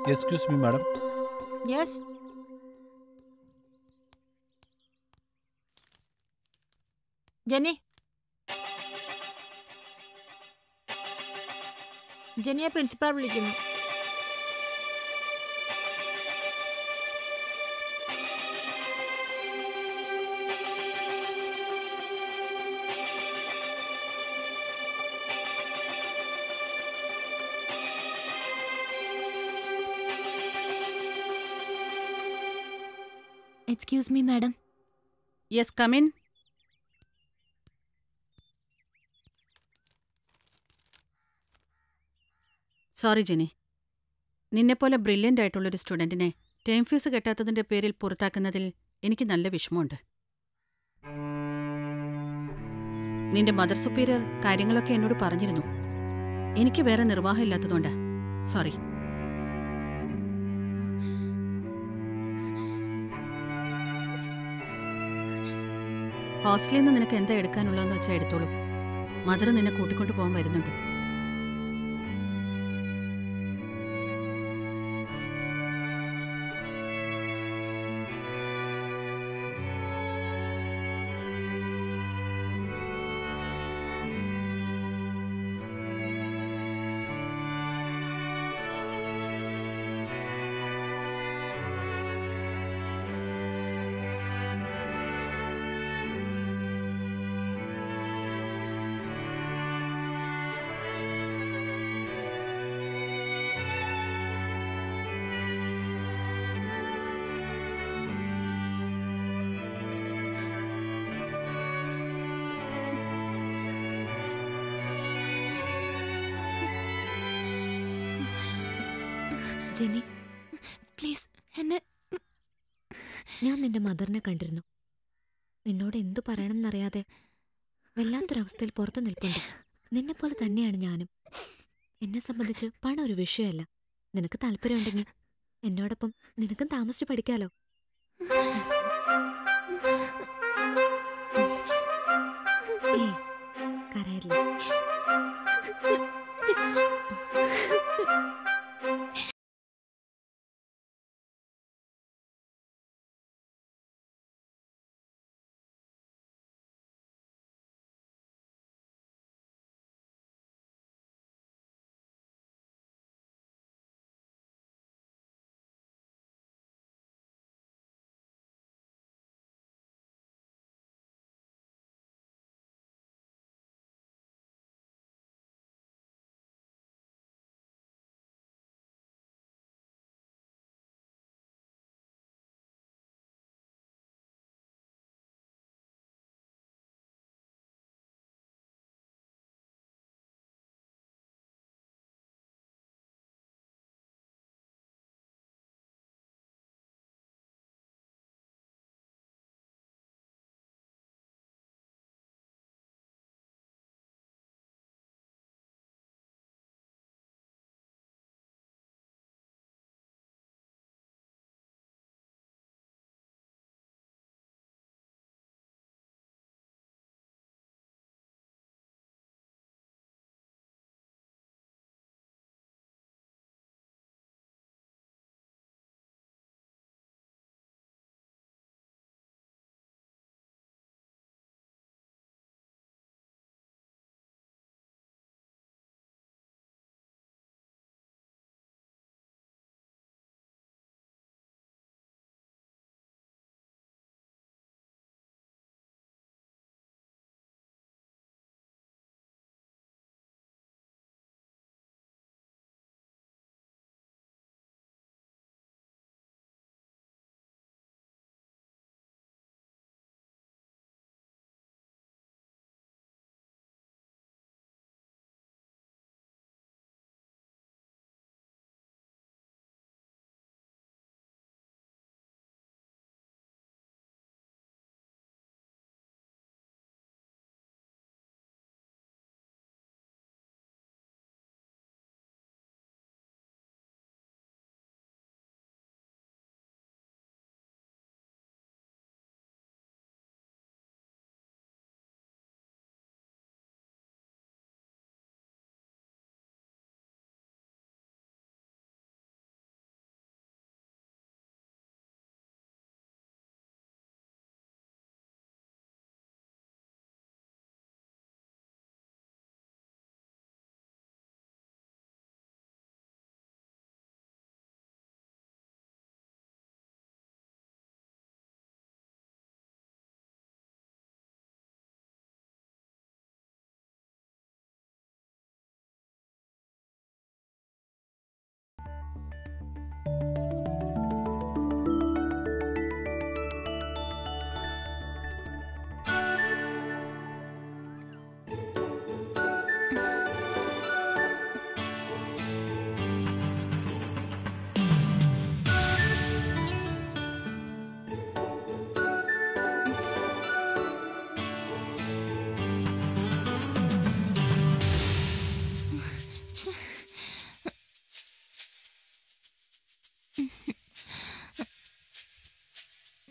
excuse me madam.
Yes. Jenny, ജെന്നിയെ പ്രിൻസിപ്പാൾ വിളിക്കുന്നു.
Excuse me madam.
Yes, come in. Sorry Jenny, നിന്നെപ്പോലെ ബ്രില്യൻ്റ് ആയിട്ടുള്ളൊരു സ്റ്റുഡൻറ്റിനെ ടേം ഫീസ് കെട്ടാത്തതിൻ്റെ പേരിൽ പുറത്താക്കുന്നതിൽ എനിക്ക് നല്ല വിഷമമുണ്ട്. നിന്റെ മദർ സുപ്പീരിയർ കാര്യങ്ങളൊക്കെ എന്നോട് പറഞ്ഞിരുന്നു. എനിക്ക് വേറെ നിർവാഹമില്ലാത്തതുകൊണ്ടാ. സോറി. ഹോസ്റ്റലിൽ നിന്ന് നിനക്ക് എന്താ എടുക്കാനുള്ളതെന്ന് വെച്ചാൽ എടുത്തോളൂ. മദർ നിന്നെ കൂട്ടിക്കൊണ്ട് പോകാൻ വരുന്നുണ്ട്.
ജെന്നി, പ്ലീസ് എന്നെ. ഞാൻ നിന്റെ മദറിനെ കണ്ടിരുന്നു. നിന്നോട് എന്തു പറയണമെന്നറിയാതെ വല്ലാത്തൊരവസ്ഥയിൽ പുറത്തു നിൽപ്പുണ്ട്. നിന്നെപ്പോലെ തന്നെയാണ് ഞാനും. എന്നെ സംബന്ധിച്ച് പണം ഒരു വിഷയമല്ല. നിനക്ക് താല്പര്യമുണ്ടെങ്കിൽ എന്നോടൊപ്പം നിനക്കും താമസിച്ച് പഠിക്കാലോ. ഏ കരയല്ലേ.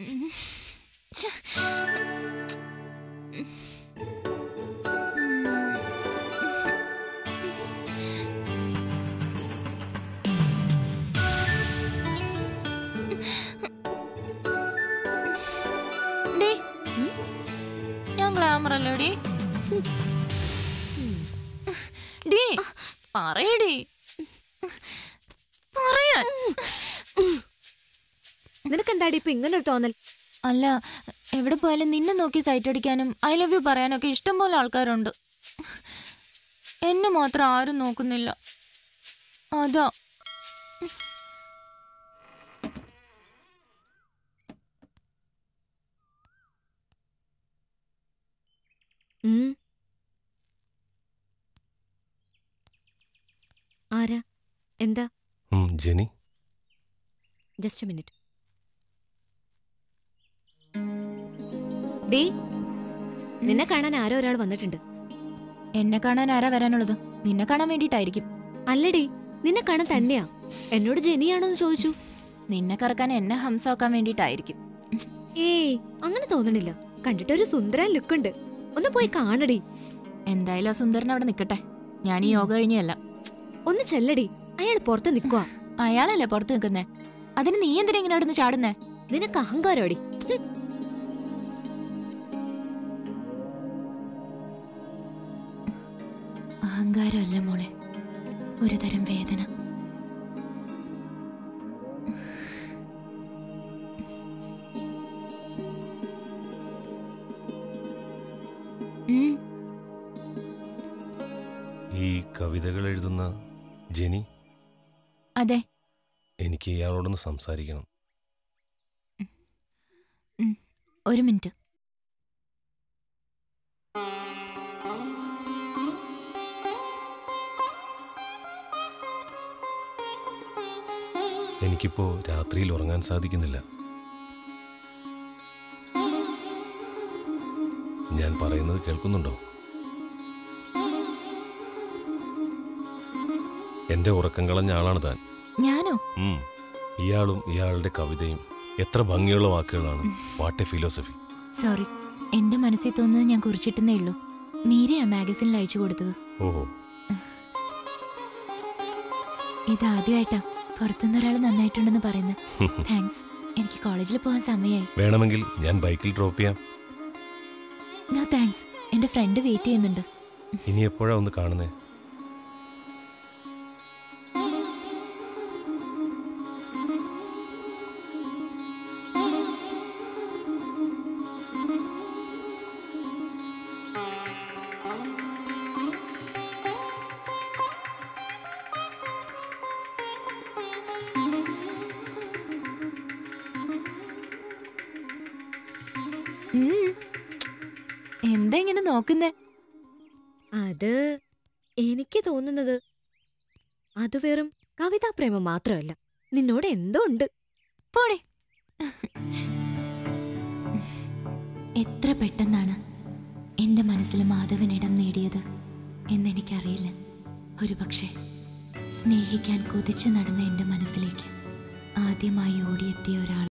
ഞാൻ ഗ്ലാമർ അല്ലോടി. ഡീ പറയടി, പറയാൻ.
നിനക്കെന്താടി ഇപ്പൊ ഇങ്ങനൊരു തോന്നൽ?
അല്ല, എവിടെ പോയാലും നിന്നെ നോക്കി സൈറ്റ് അടിക്കാനും ഐ ലവ് യു പറയാനൊക്കെ ഇഷ്ടം പോലെ ആൾക്കാരുണ്ട്. എന്നെ മാത്രം ആരും നോക്കുന്നില്ല, അതാ.
ആരാ? എന്താ?
ജെനി.
Just minute. ഡേ, നിന്നെ കാണാൻ ആരോ ഒരാൾ വന്നിട്ടുണ്ട്.
എന്നെ കാണാൻ ആരാ വരാനുള്ളത്? നിന്നെ കാണാൻ വേണ്ടിട്ടായിരിക്കും.
അല്ലടി, നിന്നെ കാണാൻ തന്നെയാ. എന്നോട് ജെനിയാണെന്ന് ചോദിച്ചു.
നിന്നെ കറക്കാൻ എന്നെ ഹംസാക്കാൻ വേണ്ടിട്ടായിരിക്കും.
ഏയ്, അങ്ങനെ തോന്നണില്ല. കണ്ടിട്ടൊരു സുന്ദര ലുക്കുണ്ട്. ഒന്ന് പോയി കാണടി.
എന്തായാലും ആ സുന്ദരൻ അവിടെ നിക്കട്ടെ, ഞാൻ ഈ യോഗ കഴിഞ്ഞല്ല.
ഒന്ന് ചെല്ലടി, അയാൾ പുറത്ത് നിക്കുവാ.
അയാളല്ലേ പുറത്ത് നിൽക്കുന്നേ, അതിന് നീ എന്തിനാ ഇങ്ങനെ അവിടുന്ന് ചാടുന്നേ?
നിനക്ക് അഹങ്കാരോടി.
അഹങ്കാരമല്ല മോളെ, ഒരു തരം വേദന.
ഈ കവിതകൾ എഴുതുന്ന ജെനി?
അതെ.
എനിക്ക് ഇയാളോടൊന്ന് സംസാരിക്കണം.
ഒരു മിനിറ്റ്.
എനിക്കിപ്പോ രാത്രിയിൽ ഉറങ്ങാൻ സാധിക്കുന്നില്ല. ഞാൻ പറയുന്നത് കേൾക്കുന്നുണ്ടോ? എന്റെ ഉറക്കം കളഞ്ഞ ആളാണ് താൻ.
ഞാനോ?
ഇയാളും ഇയാളുടെ കവിതയും എത്ര ഭംഗിയുള്ള വാക്കുകളാണ്. What A philosophy.
സോറി, എന്റെ മനസ്സിൽ തോന്നുന്നത് ഞാൻ കുറിച്ചിട്ടുന്നേ ഉള്ളൂ. മീരയാ മാഗസിനിൽ അയച്ചു കൊടുത്തത്.
ഓഹോ.
ഇതാദ്യമായിട്ടാ പുറത്തുനിന്ന് ഒരാൾ നന്നായിട്ടുണ്ടെന്ന് പറയുന്നത്. താങ്ക്സ്. എനിക്ക് കോളേജിൽ പോകാൻ സമയമായി.
വേണമെങ്കിൽ ഞാൻ ബൈക്കിൽ ഡ്രോപ്പ് ചെയ്യാം.
നോ താങ്ക്സ്, എന്റെ ഫ്രണ്ട് വെയിറ്റ് ചെയ്യുന്നുണ്ട്.
ഇനി എപ്പോഴാ ഒന്ന് കാണുന്നേ?
എന്താ ഇങ്ങനെ നോക്കുന്നേ?
അത് എനിക്ക് തോന്നുന്നത് അത് വെറും കവിതാ പ്രേമം മാത്രമല്ല, നിന്നോട് എന്തോ ഉണ്ട്.
പോടെ. എത്ര പെട്ടെന്നാണ് എന്റെ മനസ്സിൽ മാധവൻ ഇടം നേടിയത് എന്നെനിക്കറിയില്ല. ഒരുപക്ഷെ സ്നേഹിക്കാൻ കൊതിച്ചു നടന്ന എന്റെ മനസ്സിലേക്ക് ആദ്യമായി ഓടിയെത്തിയ ഒരാൾ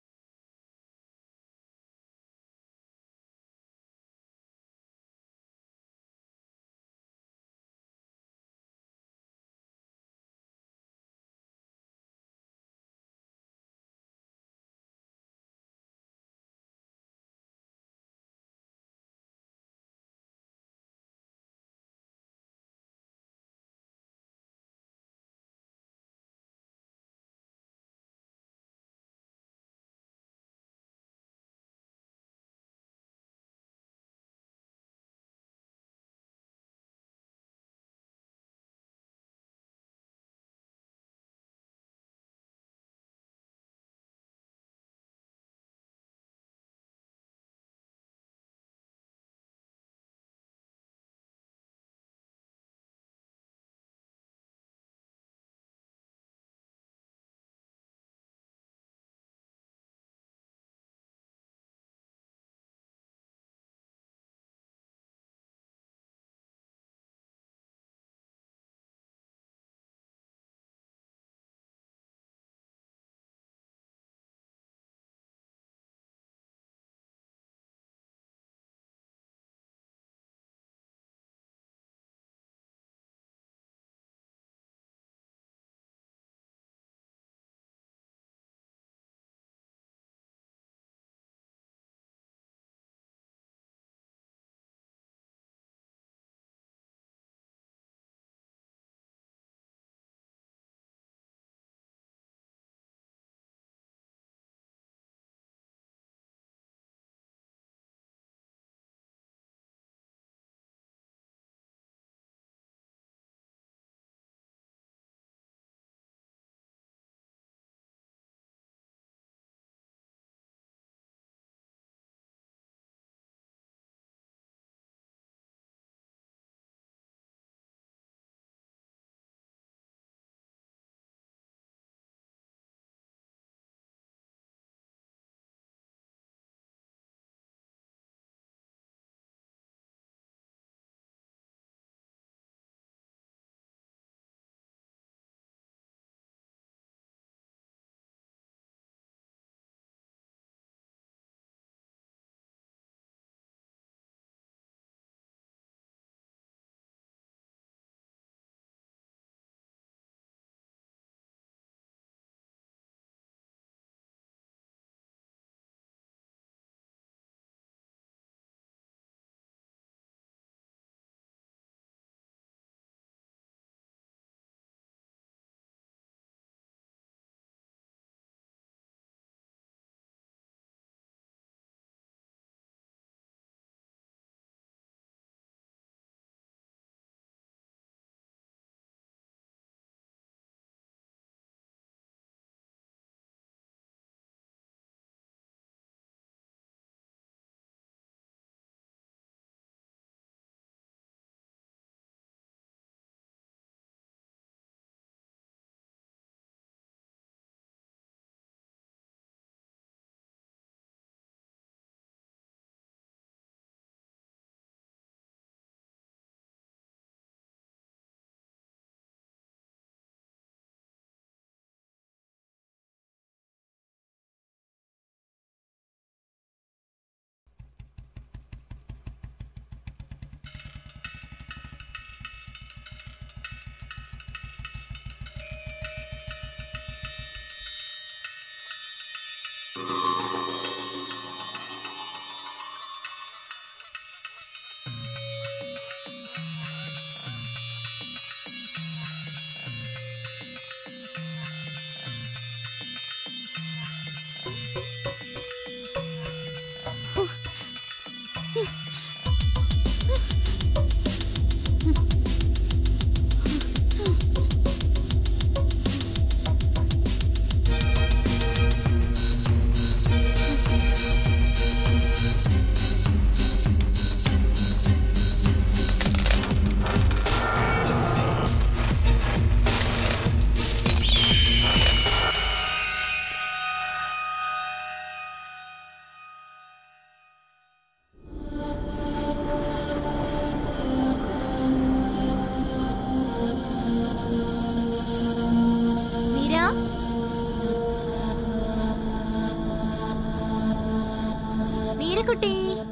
മീരക്കുട്ടി,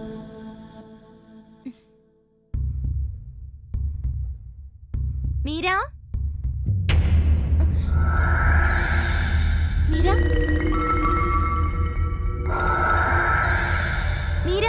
മീര, മീര, മീര.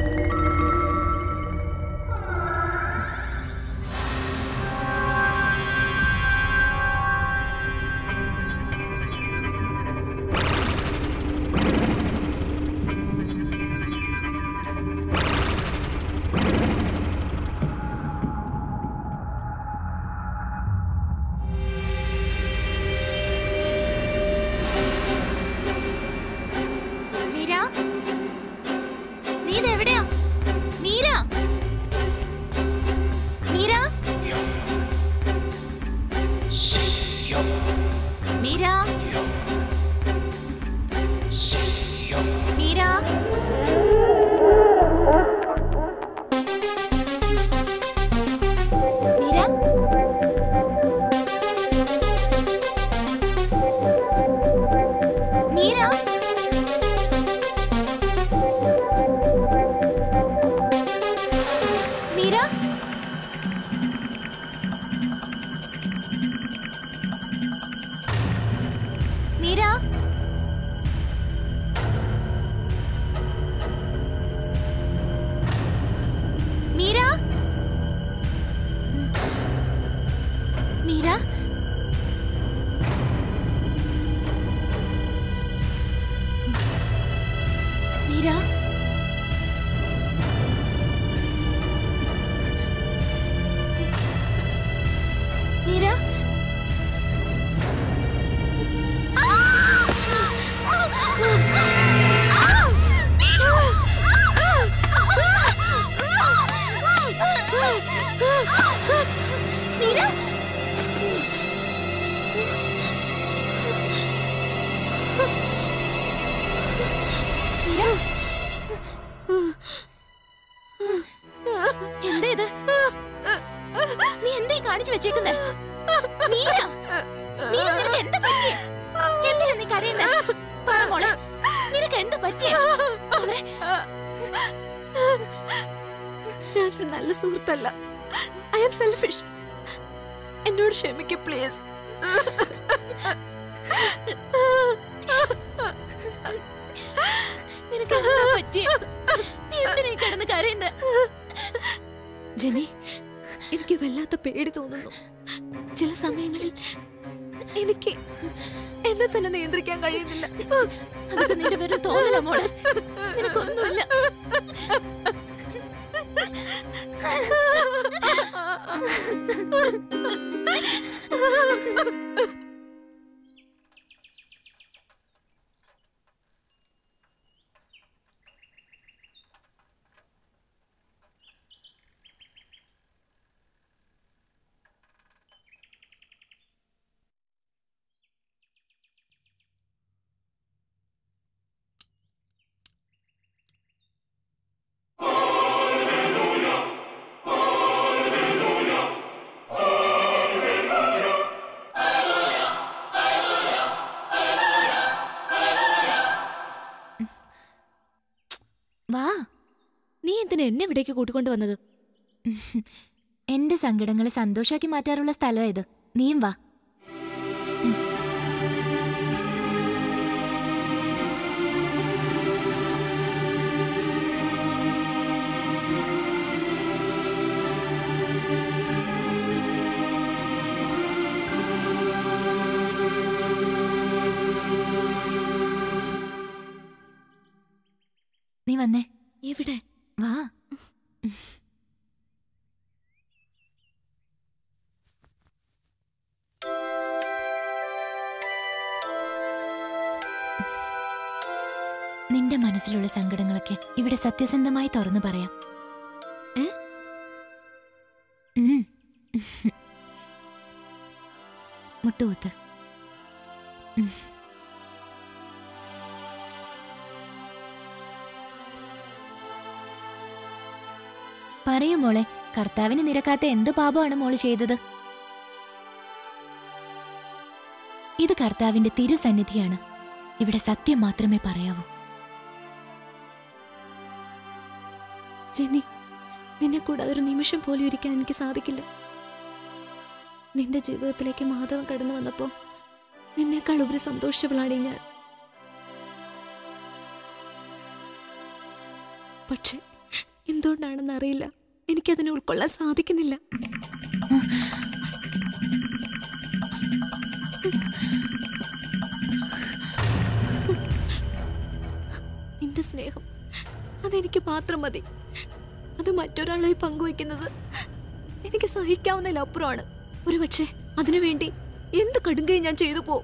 ഞാനൊരു നല്ല സുഹൃത്തല്ല. I am selfish. എന്നോട് ക്ഷമിക്കൂ പ്ലീസ്. ജെനി, എനിക്ക് വല്ലാത്ത പേടി തോന്നുന്നു. ചില സമയങ്ങളിൽ എനിക്ക് എന്നെ തന്നെ നിയന്ത്രിക്കാൻ കഴിയുന്നില്ല.
അതൊക്കെ നിന്റെ വെറും തോന്നലാ മോളെ. നിനക്കൊന്നുമില്ല.
വാ, നീ എന്തിനാ എന്നെ ഇവിടേക്ക് കൂട്ടിക്കൊണ്ടു വന്നത്?
എന്റെ സങ്കടങ്ങളെ സന്തോഷാക്കി മാറ്റാറുള്ള സ്ഥലം ഇത്. നീയും വാ. നീ വന്നേ.
എവിടെ?
വാ. നിന്റെ മനസ്സിലുള്ള സങ്കടങ്ങളൊക്കെ ഇവിടെ സത്യസന്ധമായി തുറന്നു പറയാം. മുട്ടുകൂത്ത്. പറയൂ മോളെ, കർത്താവിന് നിരക്കാത്ത എന്ത് പാപമാണ് മോള് ചെയ്തത്? ഇത് കർത്താവിന്റെ തിരുസന്നിധിയാണ്. ഇവിടെ സത്യം മാത്രമേ പറയാവൂ.
ജെന്നി, നിന്നെ കൂടാതെ ഒരു നിമിഷം പോലും ഇരിക്കാൻ എനിക്ക് സാധിക്കില്ല. നിന്റെ ജീവിതത്തിലേക്ക് മാധവൻ കടന്നു വന്നപ്പോ നിന്നേക്കാൾ ഉപരി സന്തോഷിച്ചവളാണ് ഞാൻ. പക്ഷെ എന്തുകൊണ്ടാണെന്ന് അറിയില്ല, എനിക്കതിനെ ഉൾക്കൊള്ളാൻ സാധിക്കുന്നില്ല. നിന്റെ സ്നേഹം അതെനിക്ക് മാത്രം മതി. അത് മറ്റൊരാളായി പങ്കുവയ്ക്കുന്നത് എനിക്ക് സഹിക്കാവുന്നതിലപ്പുറമാണ്. ഒരുപക്ഷെ അതിനുവേണ്ടി എന്ത് കടുങ്കൈ ഞാൻ ചെയ്തു പോ.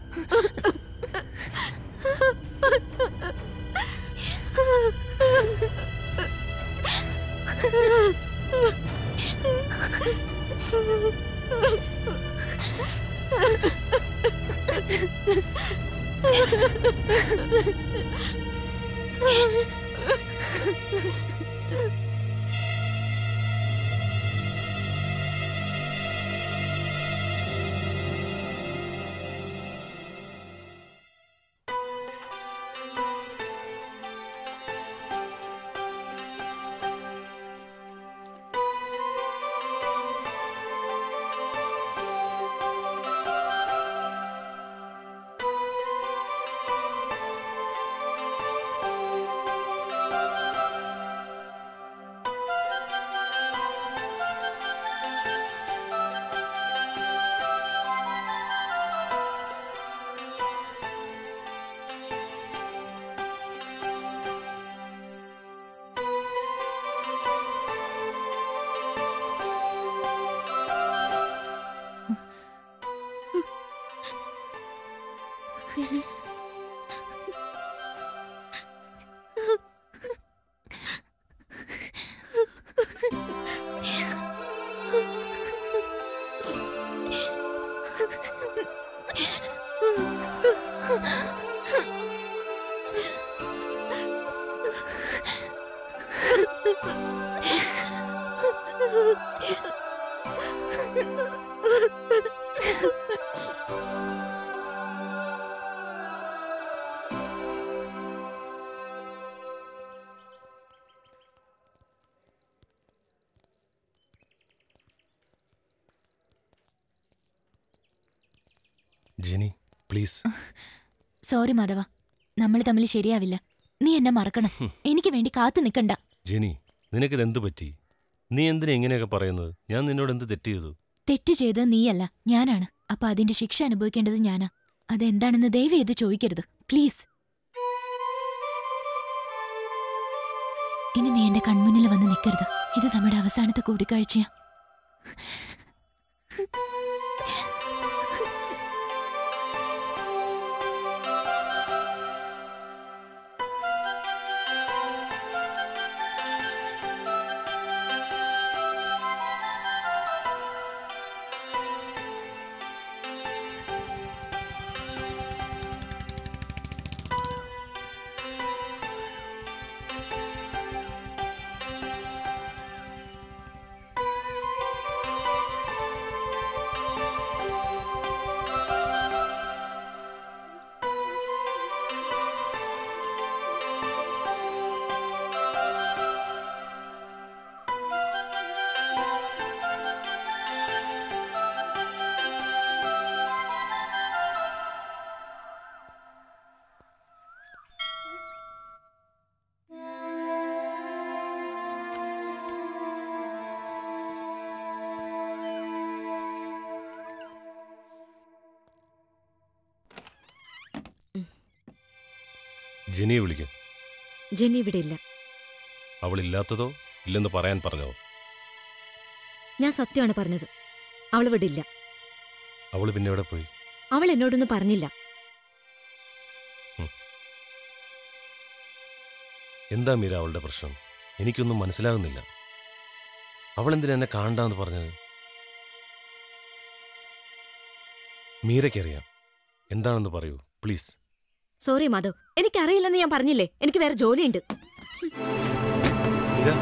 ജെനി, പ്ലീസ്.
സോറി മാധവ, നമ്മൾ തമ്മിൽ ശരിയാവില്ല. നീ എന്നെ മറക്കണം. എനിക്ക് വേണ്ടി കാത്തു നിൽക്കണ്ട.
ജെനി, നിനക്കിതെന്ത് പറ്റി? നീ എന്തിനാ ഇങ്ങനെയൊക്കെ പറയുന്നത്? ഞാൻ നിന്നോട് എന്ത് തെറ്റ് ചെയ്തു?
തെറ്റ് ചെയ്തത് നീയല്ല, ഞാനാണ്. അപ്പൊ അതിന്റെ ശിക്ഷ അനുഭവിക്കേണ്ടത് ഞാനാ. അതെന്താണെന്ന് ദയവ് ചെയ്ത് ചോദിക്കരുത്, പ്ലീസ്. ഇനി നീ എന്റെ കൺമുന്നിൽ വന്ന് നിൽക്കരുത്. ഇത് നമ്മുടെ അവസാനത്തെ കൂടിക്കാഴ്ചയാ.
ജെനിയെ വിളിക്കാം.
ജെന്നി ഇവിടെ ഇല്ല.
അവളില്ലാത്തതോ ഇല്ലെന്ന് പറയാൻ പറഞ്ഞോ?
ഞാൻ സത്യമാണ് പറഞ്ഞത്. അവൾ വിടില്ല.
അവൾ പിന്നെ എവിടെ പോയി?
അവൾ എന്നോടൊന്നും പറഞ്ഞില്ല.
എന്താ മീര അവളുടെ പ്രശ്നം? എനിക്കൊന്നും മനസ്സിലാകുന്നില്ല. അവൾ എന്തിനാ എന്നെ കാണണ്ടെന്ന് പറഞ്ഞത്? മീരയ്ക്കറിയാം. എന്താണെന്ന് പറയൂ പ്ലീസ്.
സോറി മാധവ്, എനിക്കറിയില്ലെന്ന് ഞാൻ പറഞ്ഞില്ലേ. എനിക്ക് വേറെ ജോലിയുണ്ട്.
മീര,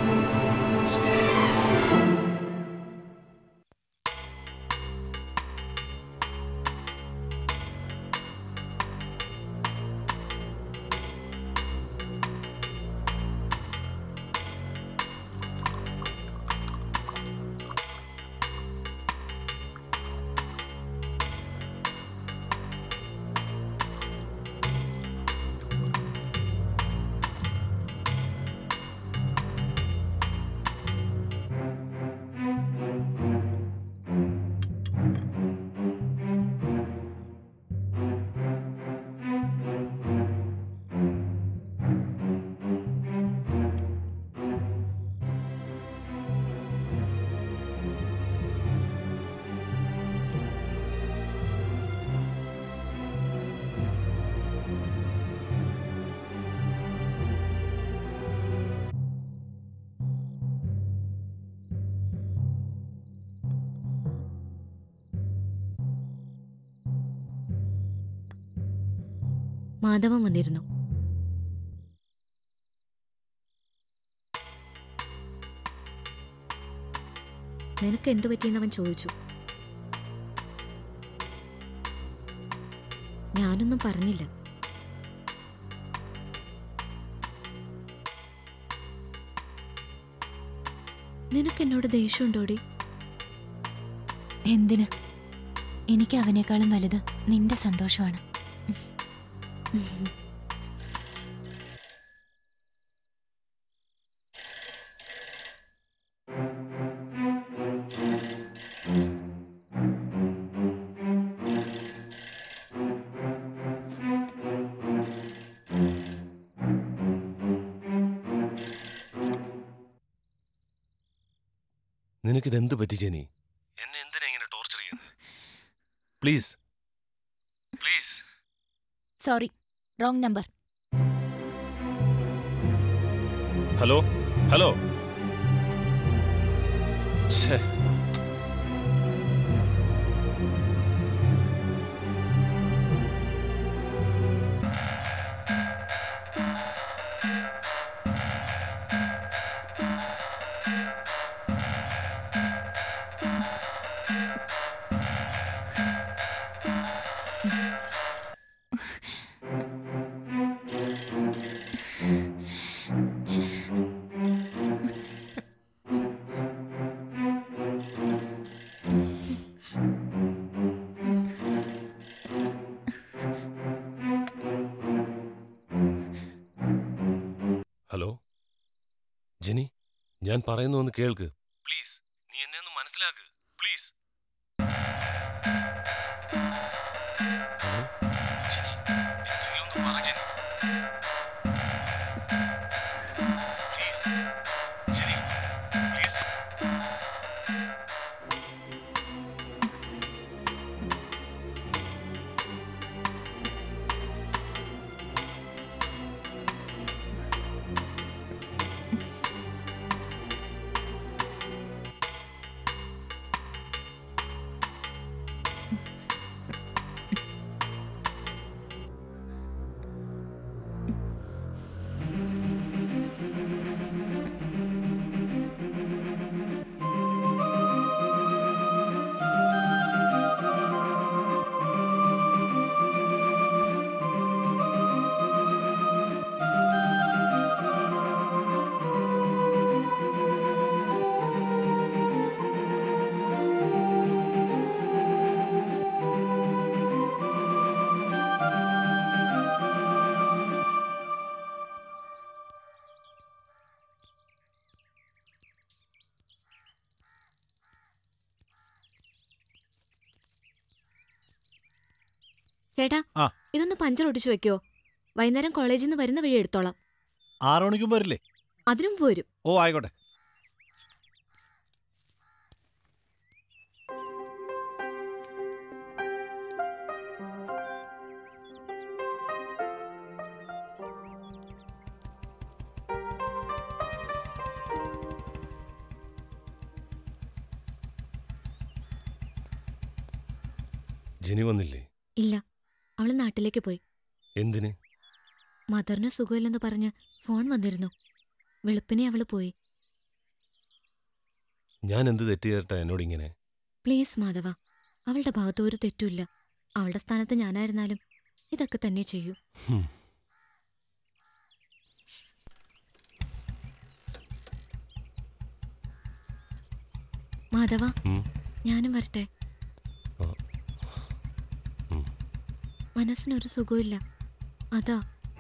മാധവൻ വന്നിരുന്നു. നിനക്ക് എന്തു പറ്റിയെന്ന് അവൻ ചോദിച്ചു. ഞാനൊന്നും പറഞ്ഞില്ല. നിനക്ക് എന്നോട് ദേഷ്യമുണ്ടോടി?
എന്തിന്? എനിക്ക് അവനേക്കാളും വലുത് നിന്റെ സന്തോഷമാണ്.
നിനക്കിതെന്ത് പറ്റി ജെനി? എന്നെ എന്തിനാ ഇങ്ങനെ ടോർച്ചർ ചെയ്യുന്നത്? Please please.
Sorry, wrong number.
Hello hello. ഛേ, ഹലോ ജെനി, ഞാൻ പറയുന്നു ഒന്ന് കേൾക്ക് പ്ലീസ്. നീ എന്നെ ഒന്ന് മനസ്സിലാക്ക് പ്ലീസ്.
ചേട്ടാ, ഇതൊന്ന് പഞ്ചർ ഒട്ടിച്ചു വെക്കോ? വൈകുന്നേരം കോളേജിൽ നിന്ന് വരുന്ന വഴി എടുത്തോളാം.
ആറു മണിക്കും വരില്ലേ?
അതിനും പോരും.
ഓ ആയിക്കോട്ടെ.
ജിനി വന്നില്ലേ?
ഇല്ല, അവള് നാട്ടിലേക്ക് പോയി.
എന്തിന്?
മദറിന് സുഖമില്ലെന്ന് പറഞ്ഞ് ഫോൺ വന്നിരുന്നു. വെളുപ്പിനെ അവള് പോയി.
ഞാൻ എന്ത് തെറ്റ് ചെയ്തിട്ടാ എന്നോടിങ്ങനെ?
പ്ലീസ് മാധവ, അവളുടെ ഭാഗത്ത് ഒരു തെറ്റുമില്ല. അവളുടെ സ്ഥാനത്ത് ഞാനായിരുന്നാലും ഇതൊക്കെ തന്നെ ചെയ്യൂ. മാധവ, ഞാനും വരട്ടെ. മനസ്സിനൊരു സുഖമില്ല, അതാ.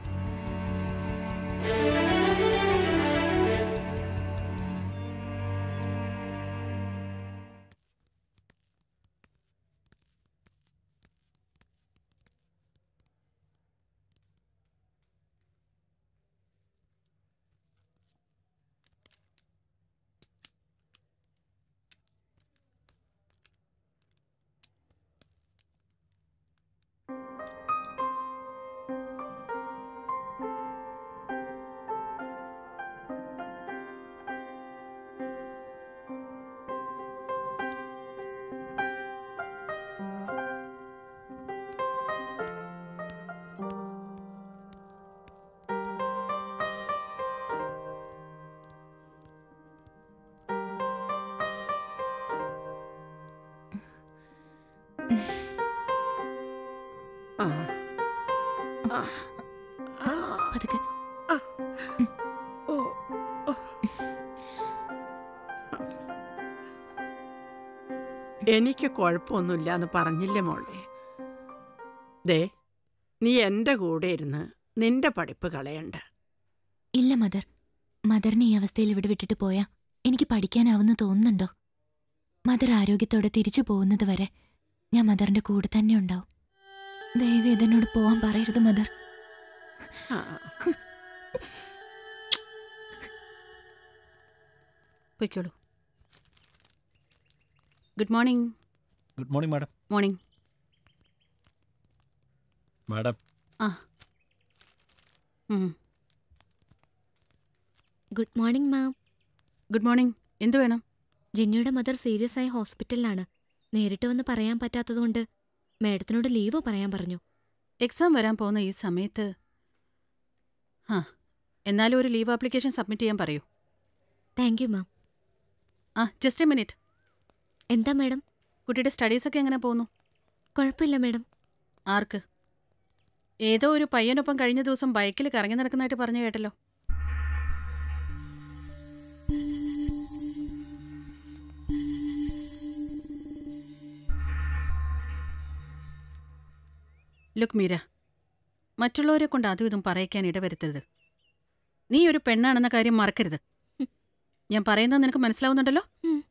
എനിക്ക് കുഴപ്പമൊന്നുമില്ല എന്ന് പറഞ്ഞില്ലേ മോളെ? ദേ, നീ എൻ്റെ കൂടെ ഇരുന്ന് നിന്റെ പഠിപ്പ് കളയണ്ട.
ഇല്ല മദർ, മദറിനെ ഈ അവസ്ഥയിൽ ഇവിടെ വിട്ടിട്ട് പോയാ എനിക്ക് പഠിക്കാനാവുന്ന തോന്നുന്നുണ്ടോ? മദർ ആരോഗ്യത്തോടെ തിരിച്ചു പോകുന്നത് വരെ ഞാൻ മദറിന്റെ കൂടെ തന്നെ ഉണ്ടാവും. ദയവ് ഇതിനോട് പോവാൻ പറയരുത് മദർ.
പൊയ്ക്കോളൂ. Good morning.
Good morning madam.
Morning
madam.
ആ
good morning ma'am.
Good morning. എന്ത് വേണം?
ജിന്നിയുടെ മദർ സീരിയസ് ആയ ഹോസ്പിറ്റലിലാണ്. നേരിട്ട് വന്ന് പറയാൻ പറ്റാത്തതുകൊണ്ട് മാഡത്തിനോട് ലീവ് പറയാൻ പറഞ്ഞു.
എക്സാം വരാൻ പോകുന്ന ഈ സമയത്ത് ആ എന്നാലും ഒരു ലീവ് ആപ്ലിക്കേഷൻ സബ്മിറ്റ് ചെയ്യാൻ പറയൂ.
Thank you ma'am.
ആ ജസ്റ്റ് എ മിനിറ്റ്.
എന്താ മാഡം?
കുട്ടിയുടെ സ്റ്റഡീസൊക്കെ എങ്ങനെ പോകുന്നു?
കുഴപ്പമില്ല മാഡം.
ആർക്ക്? ഏതോ ഒരു പയ്യനൊപ്പം കഴിഞ്ഞ ദിവസം ബൈക്കിൽ കറങ്ങി നടക്കുന്നതായിട്ട് പറഞ്ഞു കേട്ടല്ലോ. ലുക്ക് മീര, മറ്റുള്ളവരെ കൊണ്ട് അതും ഇതും പറയിക്കാൻ ഇടവരുത്തരുത്. നീ ഒരു പെണ്ണാണെന്ന കാര്യം മറക്കരുത്. ഞാൻ പറയുന്നത് നിനക്ക് മനസ്സിലാവുന്നുണ്ടല്ലോ?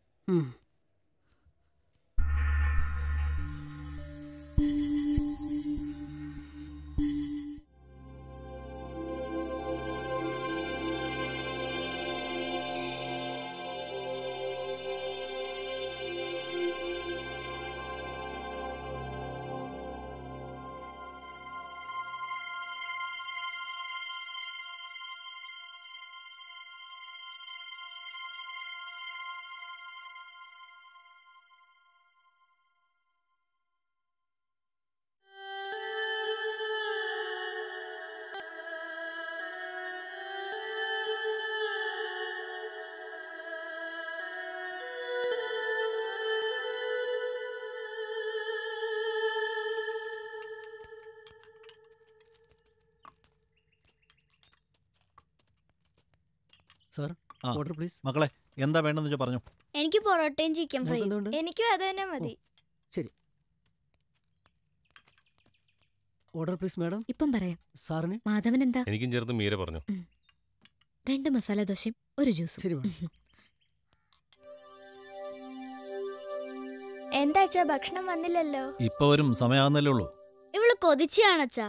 Sir, order please. മക്കളെ, എന്താ വേണ്ടെന്ന് വെച്ചാൽ പറഞ്ഞു.
എനിക്ക് പൊറോട്ടയും ചിക്കൻ ഫ്രൈയും. എനിക്കും അത് തന്നെ മതി.
ശരി. Order please madam.
ഇപ്പം പറയാം.
സാറിന്?
മാധവൻ എന്താ?
എനിക്കും ചേർത്ത് മീര പറഞ്ഞു.
രണ്ട് മസാല ദോശയും ഒരു ജ്യൂസും.
ശരി മാഡം.
എന്താച്ചാ ഭക്ഷണം വന്നില്ലല്ലോ?
ഇപ്പൊ വരും, സമയാകുന്നല്ലേ ഉള്ളൂ.
ഇവള് കൊതിച്ചാണച്ചാ.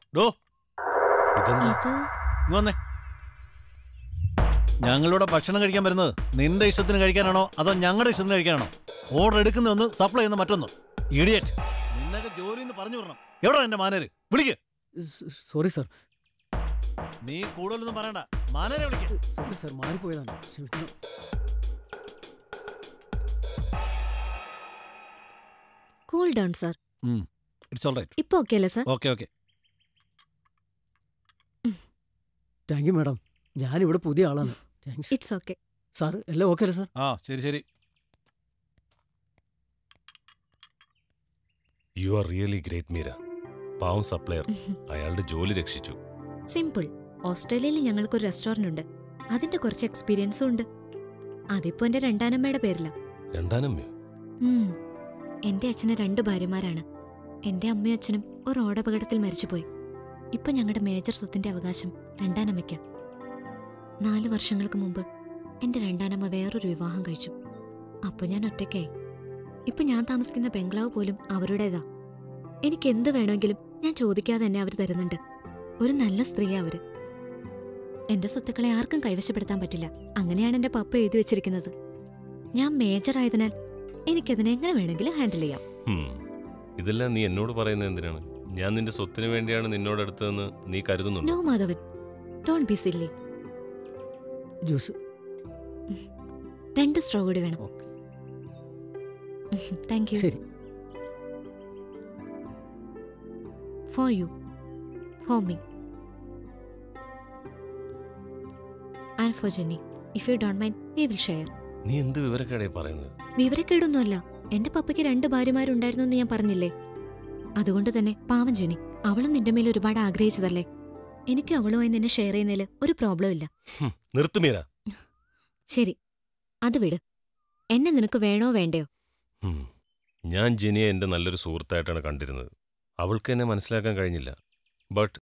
ഡോ
ഇതെന്താ
ഇങ്ങ് വന്നേ. ഞങ്ങളുടെ ഭക്ഷണം കഴിക്കാൻ വരുന്നത് നിന്റെ ഇഷ്ടത്തിന് കഴിക്കാനാണോ അതോ ഞങ്ങളുടെ ഇഷ്ടത്തിന് കഴിക്കാനാണോ? ഓർഡർ എടുക്കുന്ന ഒന്ന്, സപ്ലൈ ചെയ്യുന്ന മറ്റൊന്ന്. ഇഡിയറ്റ്, നിന്നൊക്കെ ജോലി എന്ന് പറഞ്ഞു വിടണം. എവിടെ എന്റെ മാനേര്? വിളിക്ക്.
Sorry sir.
നീ കൂടുതലൊന്നും പറയണ്ട, മാനേരെ വിളിക്ക്.
സോറി സാർ, മാറിപ്പോയതാണ്, ക്ഷമിക്കണം.
Cool down sir.
It's all right.
ഇപ്പൊ ഓക്കെ അല്ലേ sir?
Okay okay.
Thank you madam, ഞാനിവിടെ പുതിയ ആളാണ്. താങ്ക്സ്.
ഇറ്റ്സ് ഓക്കെ
സാർ, എല്ലാം ഓക്കെ അല്ലേ സാർ?
ആ ശരി ശരി.
You are really great Meera. പാവം സപ്ലയർ, അയാളുടെ ജോലി രക്ഷിച്ചു.
സിമ്പിൾ. ഓസ്ട്രേലിയയിൽ ഞങ്ങൾക്കൊരു റെസ്റ്റോറന്റ് ഉണ്ട്. അതിന്റെ കുറച്ച് എക്സ്പീരിയൻസും ഉണ്ട്. അതിപ്പോ എന്റെ രണ്ടാനമ്മയുടെ പേരില.
രണ്ടാനമ്മയോ?
എന്റെ അച്ഛന് രണ്ട് ഭാര്യമാരാണ്. എന്റെ അമ്മയും അച്ഛനും ഒരു റോഡപകടത്തിൽ മരിച്ചുപോയി. ഇപ്പൊ ഞങ്ങളുടെ മേജർ സ്വത്തിന്റെ അവകാശം രണ്ടാനമ്മയ്ക്ക. നാല് വർഷങ്ങൾക്ക് മുമ്പ് എന്റെ രണ്ടാനമ്മ വേറൊരു വിവാഹം കഴിച്ചു. അപ്പൊ ഞാൻ ഒറ്റയ്ക്കായി. ഇപ്പൊ ഞാൻ താമസിക്കുന്ന ബംഗ്ലാവ് പോലും അവരുടേതാ. എനിക്ക് എന്ത് വേണമെങ്കിലും ഞാൻ ചോദിക്കാതെ തന്നെ അവർ തരുന്നുണ്ട്. ഒരു നല്ല സ്ത്രീയാ അവര്. എന്റെ സ്വത്തുക്കളെ ആർക്കും കൈവശപ്പെടുത്താൻ പറ്റില്ല. അങ്ങനെയാണ് എന്റെ പപ്പ എഴുതി വെച്ചിരിക്കുന്നത്. ഞാൻ മേജർ ആയതിനാൽ എനിക്കതിനെ എങ്ങനെ വേണമെങ്കിലും ഹാൻഡിൽ ചെയ്യാം.
ഇതെല്ലാം നീ എന്നോട് പറയുന്നത് എന്തിനാണ്? ഞാൻ നിന്റെ സ്വത്തിന് വേണ്ടിയാണ് നിന്നോടടുത്തതെന്ന് നീ കരുതുന്നുണ്ടോ?
No Madhavan, don't be silly.
Juice
രണ്ട് സ്ട്രോ കൂടി വേണം. Thank you.
ശരി.
For you, for me and for Jenny. If you don't mind we will share.
നീ എന്ത് വിവരക്കേടായി പറയുന്നത്?
വിവരക്കേടൊന്നുമല്ല. എന്റെ പപ്പയ്ക്ക് രണ്ട് ഭാര്യമാരുണ്ടായിരുന്നു എന്ന് ഞാൻ പറഞ്ഞില്ലേ. അതുകൊണ്ട് തന്നെ പാവം ജെനി, അവളും നിന്റെ മേൽ ഒരുപാട് ആഗ്രഹിച്ചതല്ലേ. എനിക്കും അവളുമായി നിന്നെ ഷെയർ ചെയ്യുന്നതിൽ ഒരു പ്രോബ്ലം ഇല്ല.
നിർത്തുമീര.
ശരി, അത് വിട്. എന്നെ നിനക്ക് വേണോ വേണ്ടയോ?
ഞാൻ ജെനിയെ എന്റെ നല്ലൊരു സുഹൃത്തായിട്ടാണ് കണ്ടിരുന്നത്. അവൾക്ക് എന്നെ മനസ്സിലാക്കാൻ കഴിഞ്ഞില്ല. ബട്ട്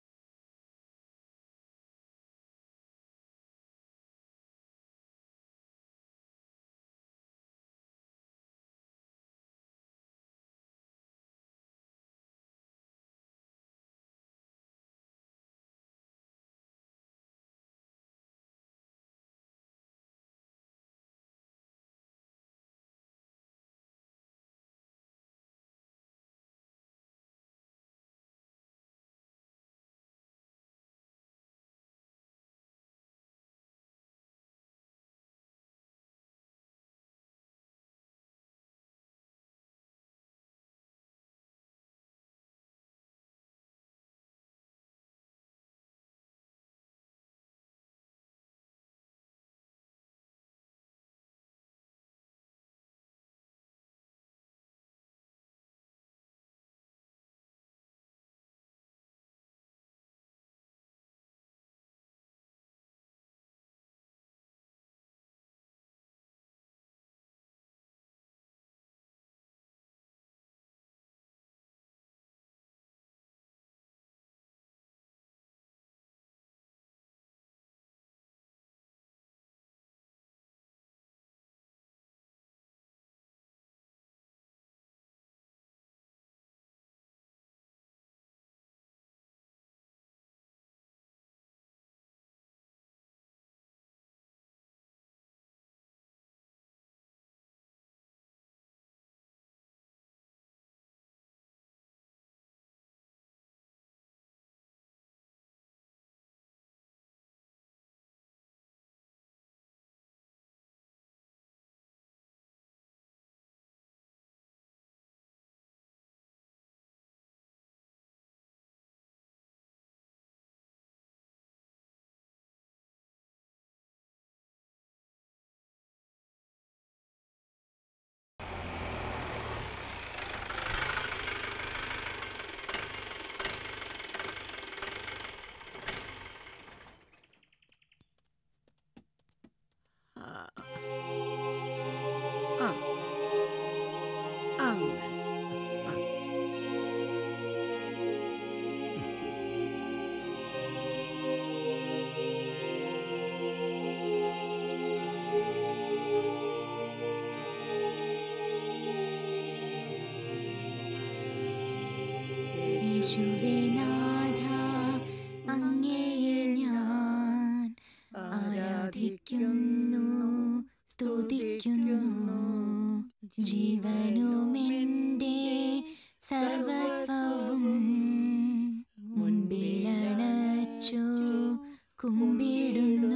കുമ്പിടുന്നു.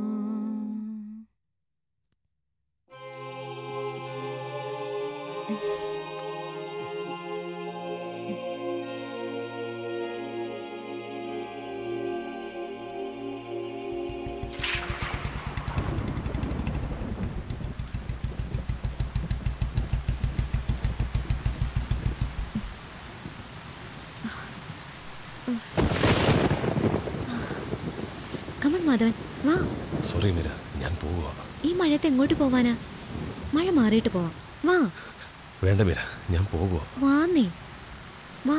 മാധവൻ വാ.
സോറി മീര, ഞാൻ പോവാ.
ഈ മഴയത്ത് എങ്ങോട്ട് പോവാനാ? മഴ മാറിയിട്ട് പോവാം. വാ.
വേണ്ട മീര, ഞാൻ പോകുക.
വാ നീ വാ.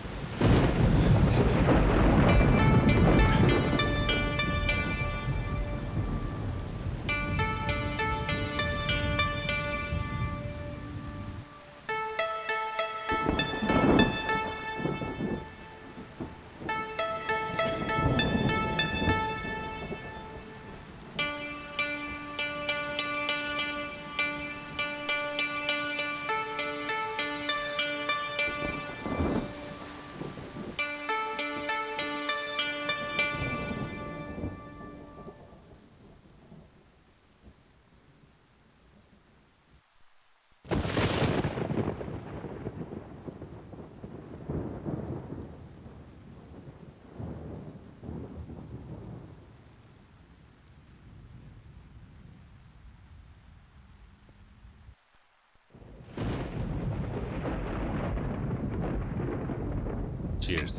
Cheers.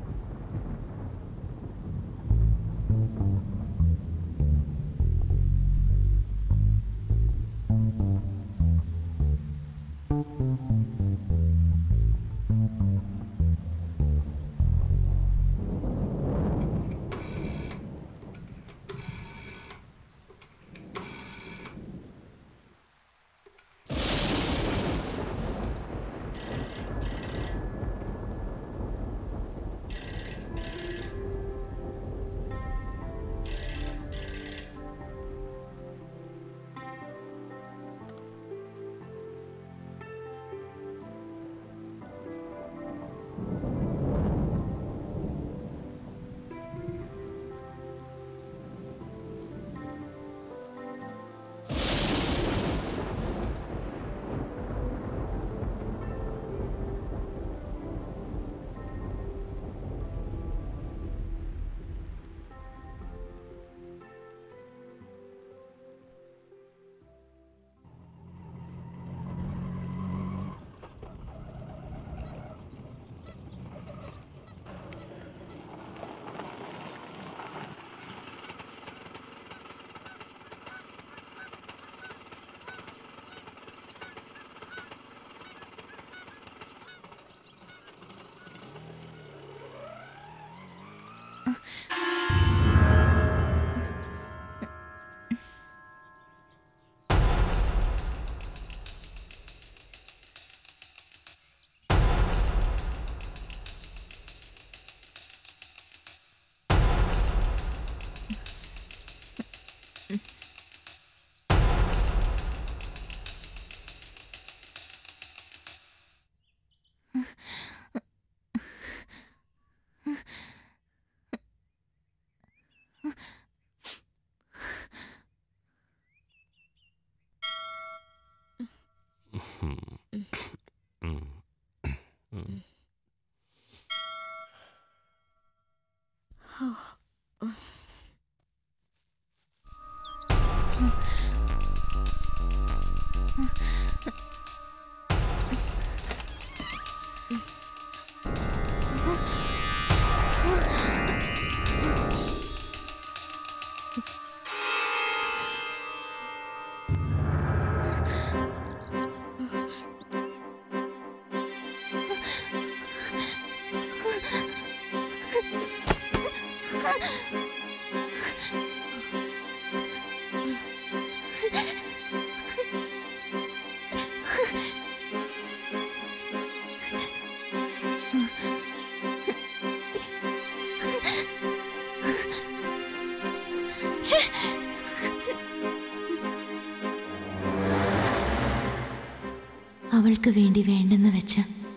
അവൾക്ക് വേണ്ടി വേണ്ടെന്ന് വെച്ച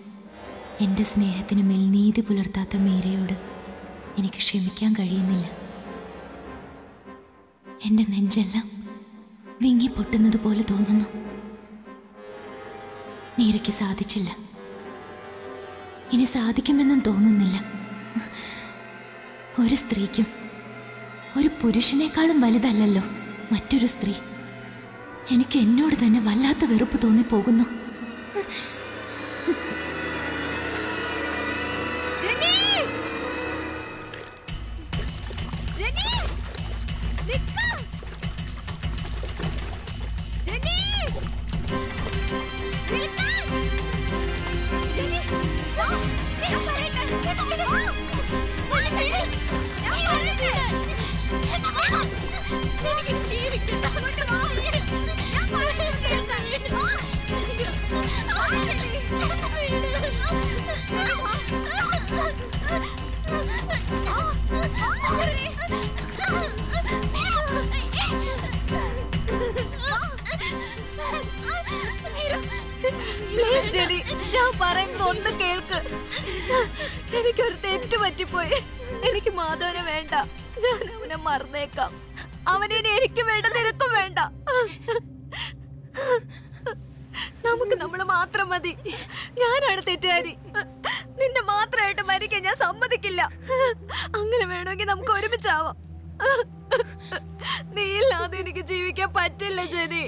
എൻ്റെ സ്നേഹത്തിന് മേൽ നീതി പുലർത്താത്ത മീരയോട് എനിക്ക് ക്ഷമിക്കാൻ കഴിയുന്നില്ല. എൻ്റെ നെഞ്ചെല്ലാം വിങ്ങി പൊട്ടുന്നത് പോലെ തോന്നുന്നു. മീരയ്ക്ക് സാധിച്ചില്ല, ഇനി സാധിക്കുമെന്നും തോന്നുന്നില്ല. ഒരു സ്ത്രീക്കും ഒരു പുരുഷനേക്കാളും വലുതല്ലല്ലോ മറ്റൊരു സ്ത്രീ. എനിക്ക് എന്നോട് തന്നെ വല്ലാത്ത വെറുപ്പ് തോന്നിപ്പോകുന്നു.
പ്ലീസ് ജെനി, ഞാൻ പറയുന്നത് ഒന്ന് കേൾക്ക്. എനിക്കൊരു തെറ്റ് പറ്റിപ്പോയി. എനിക്ക് മാധവനെ വേണ്ട. ഞാൻ അവനെ മറന്നേക്കാം. അവനെ എനിക്ക് വേണ്ട, നിനക്കും വേണ്ട. നമുക്ക് നമ്മള് മാത്രം മതി. ഞാനാണ് തെറ്റുകാരി. നിന്നെ മാത്രമായിട്ട് മരിക്കാൻ ഞാൻ സമ്മതിക്കില്ല. അങ്ങനെ വേണമെങ്കിൽ നമുക്ക് ഒരുമിച്ചാവാം. നീ ഇല്ലാതെ എനിക്ക് ജീവിക്കാൻ പറ്റില്ല ജെനി.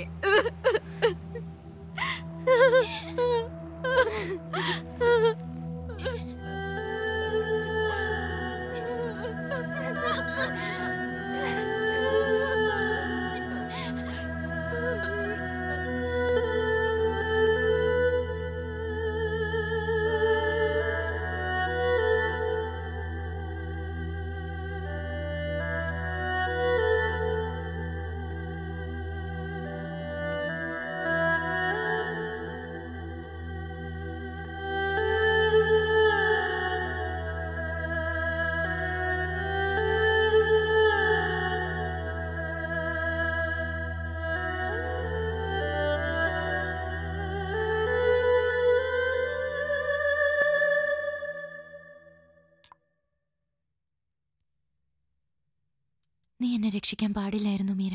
നീ എന്നെ രക്ഷിക്കാൻ പാടില്ലായിരുന്നു മീര.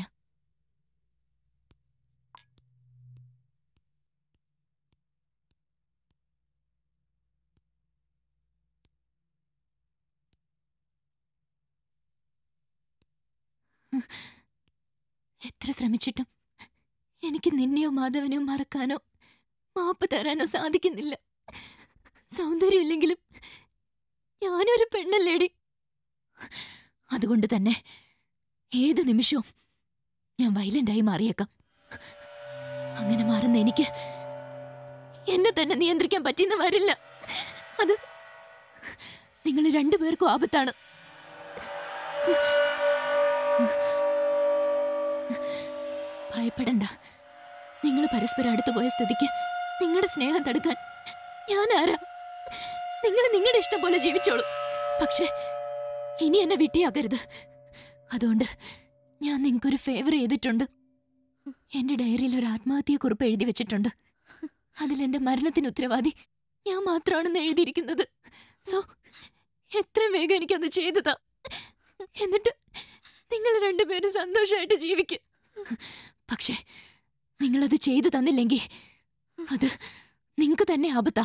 എത്ര ശ്രമിച്ചിട്ടും എനിക്ക് നിന്നെയോ മാധവനെയോ മറക്കാനോ മാപ്പ് തരാനോ സാധിക്കുന്നില്ല. സൗന്ദര്യമില്ലെങ്കിലും ഞാനൊരു പെണ്ണല്ലേടി. അതുകൊണ്ട് തന്നെ ഏത് നിമിഷവും ഞാൻ വയലന്റായി മാറിയേക്കാം. അങ്ങനെ മാറുന്ന എനിക്ക് എന്നെ തന്നെ നിയന്ത്രിക്കാൻ പറ്റിയെന്ന് വരില്ല. അത് നിങ്ങൾ രണ്ടുപേർക്കും ആപത്താണ്. ഭയപ്പെടണ്ട. നിങ്ങൾ പരസ്പരം അടുത്തു പോയ സ്ഥിതിക്ക് നിങ്ങളുടെ സ്നേഹം തടുക്കാൻ ഞാൻ ആരാ? നിങ്ങൾ നിങ്ങളുടെ ഇഷ്ടം പോലെ ജീവിച്ചോളൂ. പക്ഷേ ഇനി എന്നെ വിട്ടിയാക്കരുത്. അതുകൊണ്ട് ഞാൻ നിങ്ങൾക്കൊരു ഫേവർ ചെയ്തിട്ടുണ്ട്. എന്റെ ഡയറിയിൽ ഒരു ആത്മഹത്യയെക്കുറിപ്പ് എഴുതി വെച്ചിട്ടുണ്ട്. അതിലെന്റെ മരണത്തിന് ഉത്തരവാദി ഞാൻ മാത്രമാണെന്ന് എഴുതിയിരിക്കുന്നത്. സോ എത്രയും വേഗം എനിക്കത് ചെയ്തതാ. എന്നിട്ട് നിങ്ങൾ രണ്ടുപേരും സന്തോഷമായിട്ട് ജീവിക്കും. പക്ഷേ നിങ്ങളത് ചെയ്തു തന്നില്ലെങ്കിൽ അത് നിങ്ങൾക്ക് തന്നെ ആപത്താ.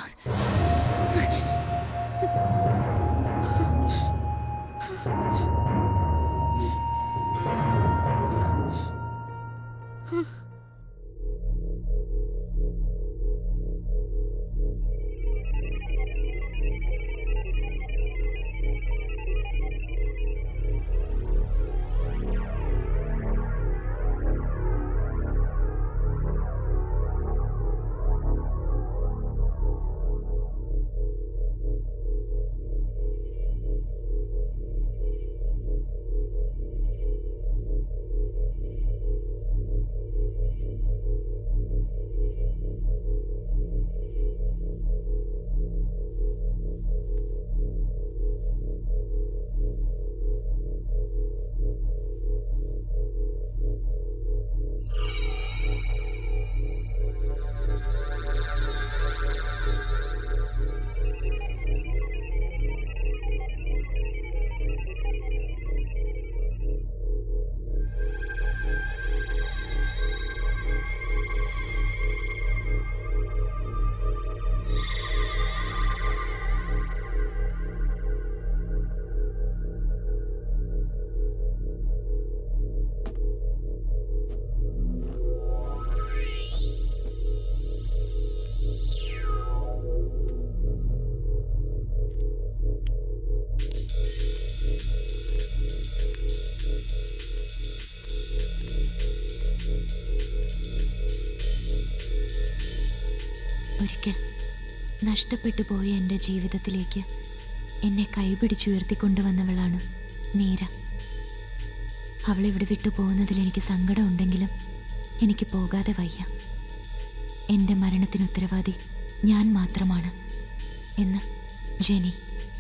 ഒരിക്കൽ നഷ്ടപ്പെട്ടു പോയ എൻ്റെ ജീവിതത്തിലേക്ക് എന്നെ കൈപിടിച്ചുയർത്തിക്കൊണ്ടുവന്നവളാണ് മീര. അവളിവിടെ വിട്ടു പോകുന്നതിൽ എനിക്ക് സങ്കടമുണ്ടെങ്കിലും എനിക്ക് പോകാതെ വയ്യ. എൻ്റെ മരണത്തിന് ഉത്തരവാദി ഞാൻ മാത്രമാണ് എന്ന് ജെനി.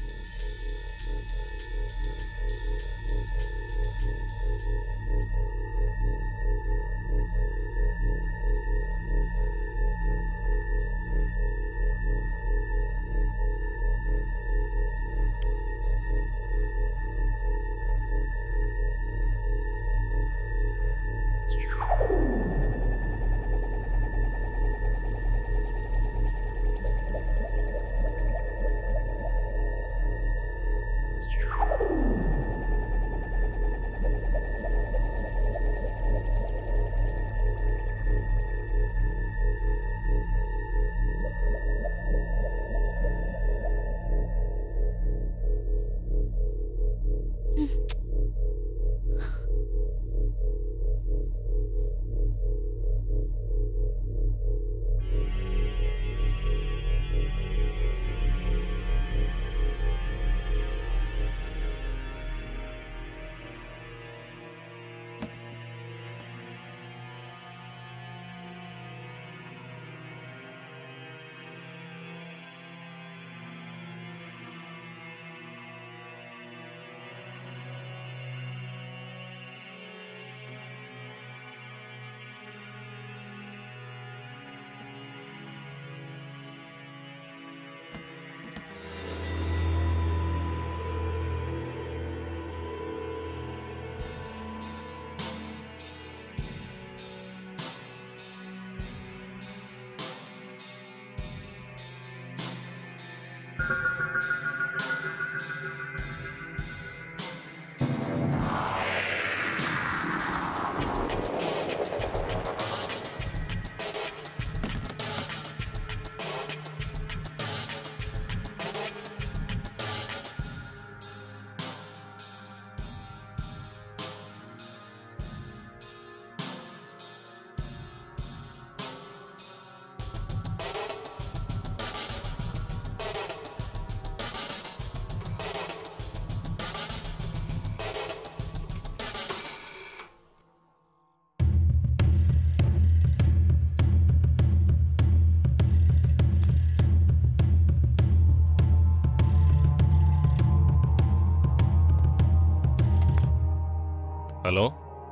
ഹലോ,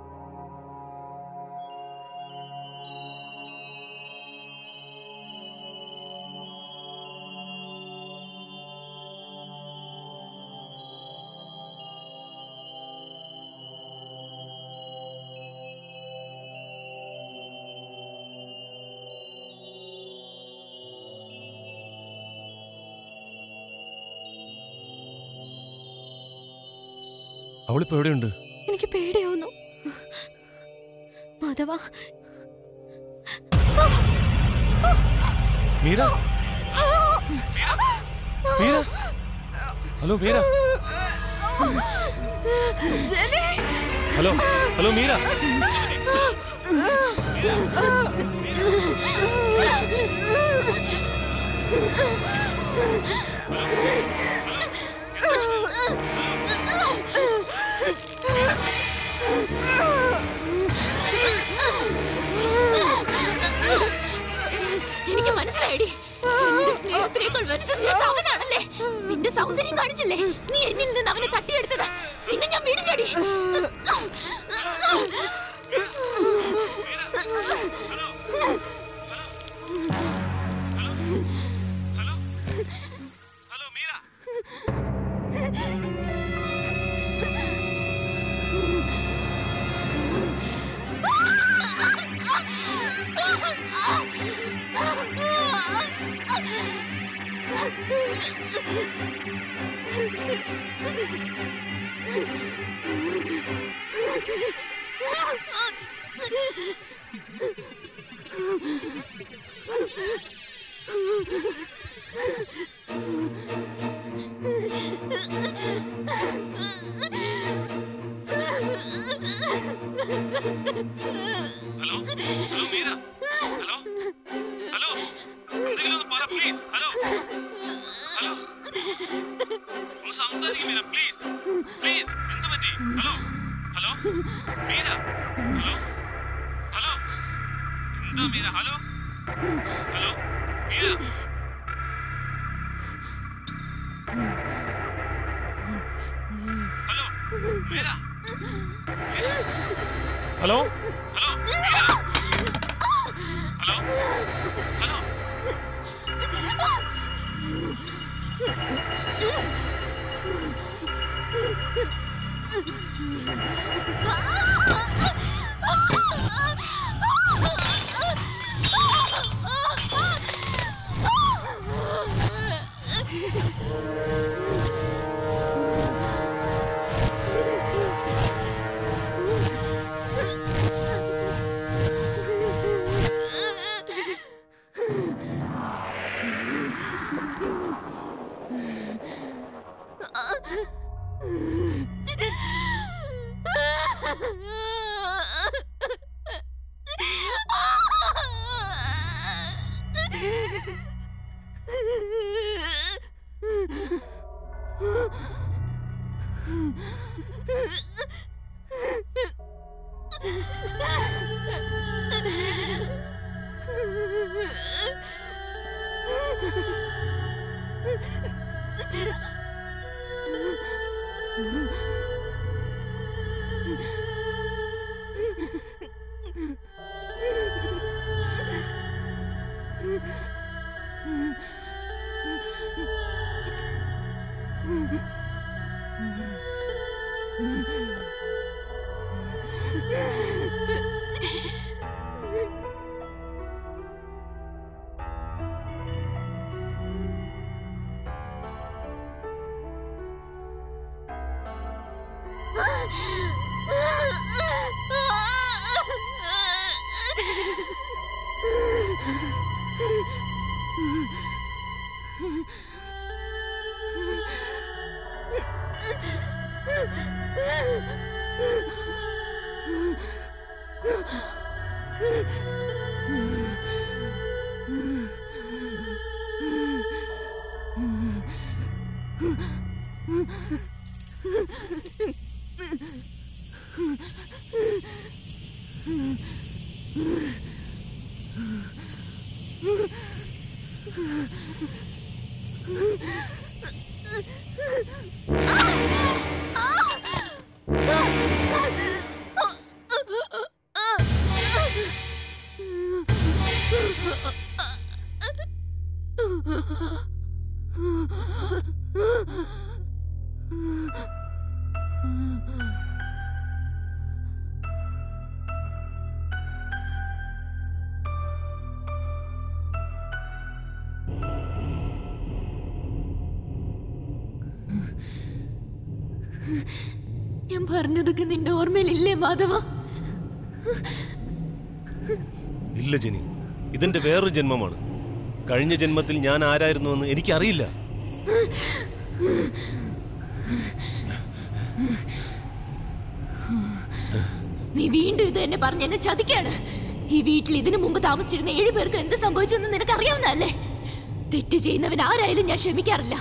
അവളിപ്പോ എവിടെയുണ്ട്?
എനിക്ക് പേടിയാവുന്നു Madhava.
Meera, Meera, hello Meera, hello hello Meera.
എനിക്ക് മനസ്സിലായിടി, എന്റെ സ്നേഹത്തിനേക്കാൾ വലുത് നീ അവനാണല്ലേ. നിന്റെ സൗന്ദര്യം കാണിച്ചില്ലേ നീ എന്നിൽ നിന്ന് അവനെ തട്ടിയെടുത്തത്. പിന്നെ ഞാൻ വീടില്ലടി.
Hello hello Meera, hello hello, എന്തെങ്കിലും
പ്ലീസ്. ഹലോ ഹലോ ഒന്ന് സംസാരിക്കും മീര, പ്ലീസ് പ്ലീസ്. എന്ത് പറ്റി? Hello hello Meera, hello hello എന്താ Meera? Hello hello Meera. Hello Meera. Hello hello Meera. Hello hello
ഞാൻ പറഞ്ഞതൊക്കെ നിന്റെ ഓർമ്മയിലില്ലേ മാധവ?
ഇല്ല ജിനി, ഇതെന്റെ വേറൊരു ജന്മമാണ്. കഴിഞ്ഞ ജന്മത്തിൽ ഞാൻ ആരായിരുന്നുവെന്ന് എനിക്കറിയില്ല.
നീ വീണ്ടും ഇത് എന്നെ പറഞ്ഞ് എന്നെ ചതിക്കാണ്. ഈ വീട്ടിൽ ഇതിനു മുമ്പ് താമസിച്ചിരുന്ന ഏഴു പേർക്ക് എന്ത് സംഭവിച്ചെന്ന് നിനക്ക് അറിയാവുന്നതല്ലേ? തെറ്റ് ചെയ്യുന്നവൻ ആരായാലും ഞാൻ ക്ഷമിക്കാറില്ല.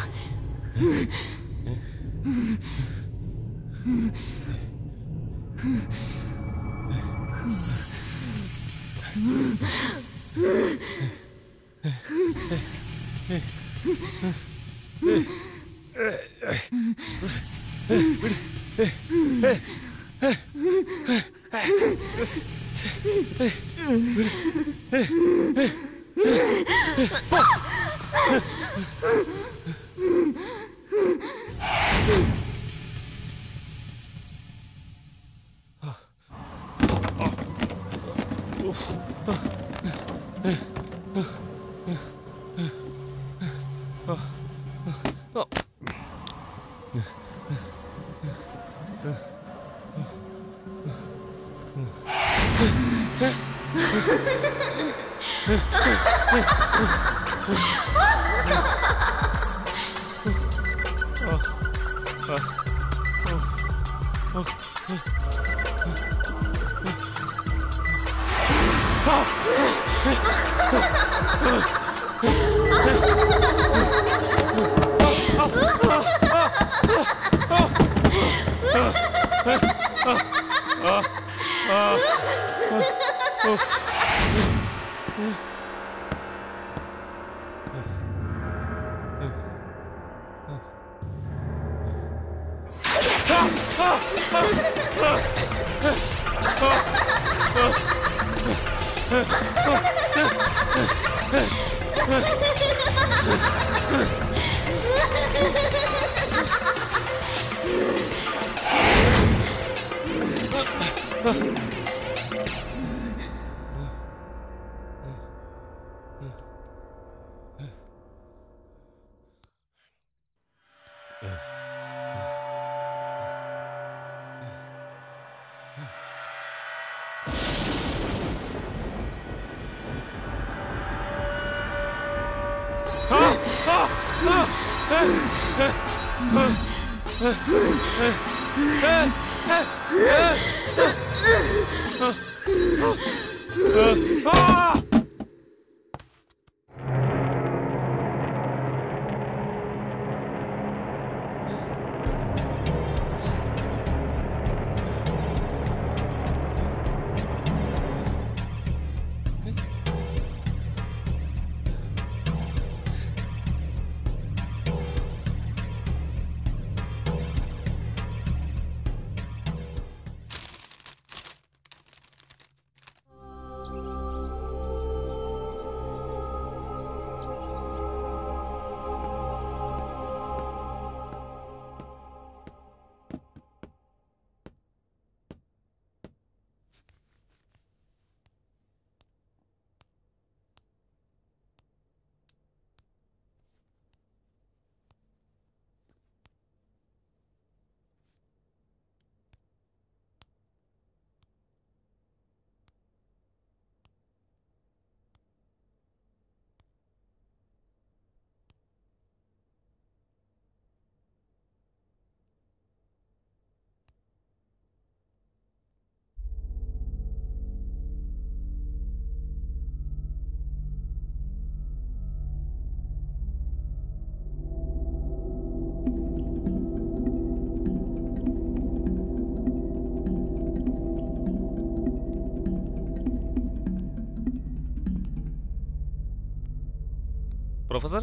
പ്രൊഫസർ,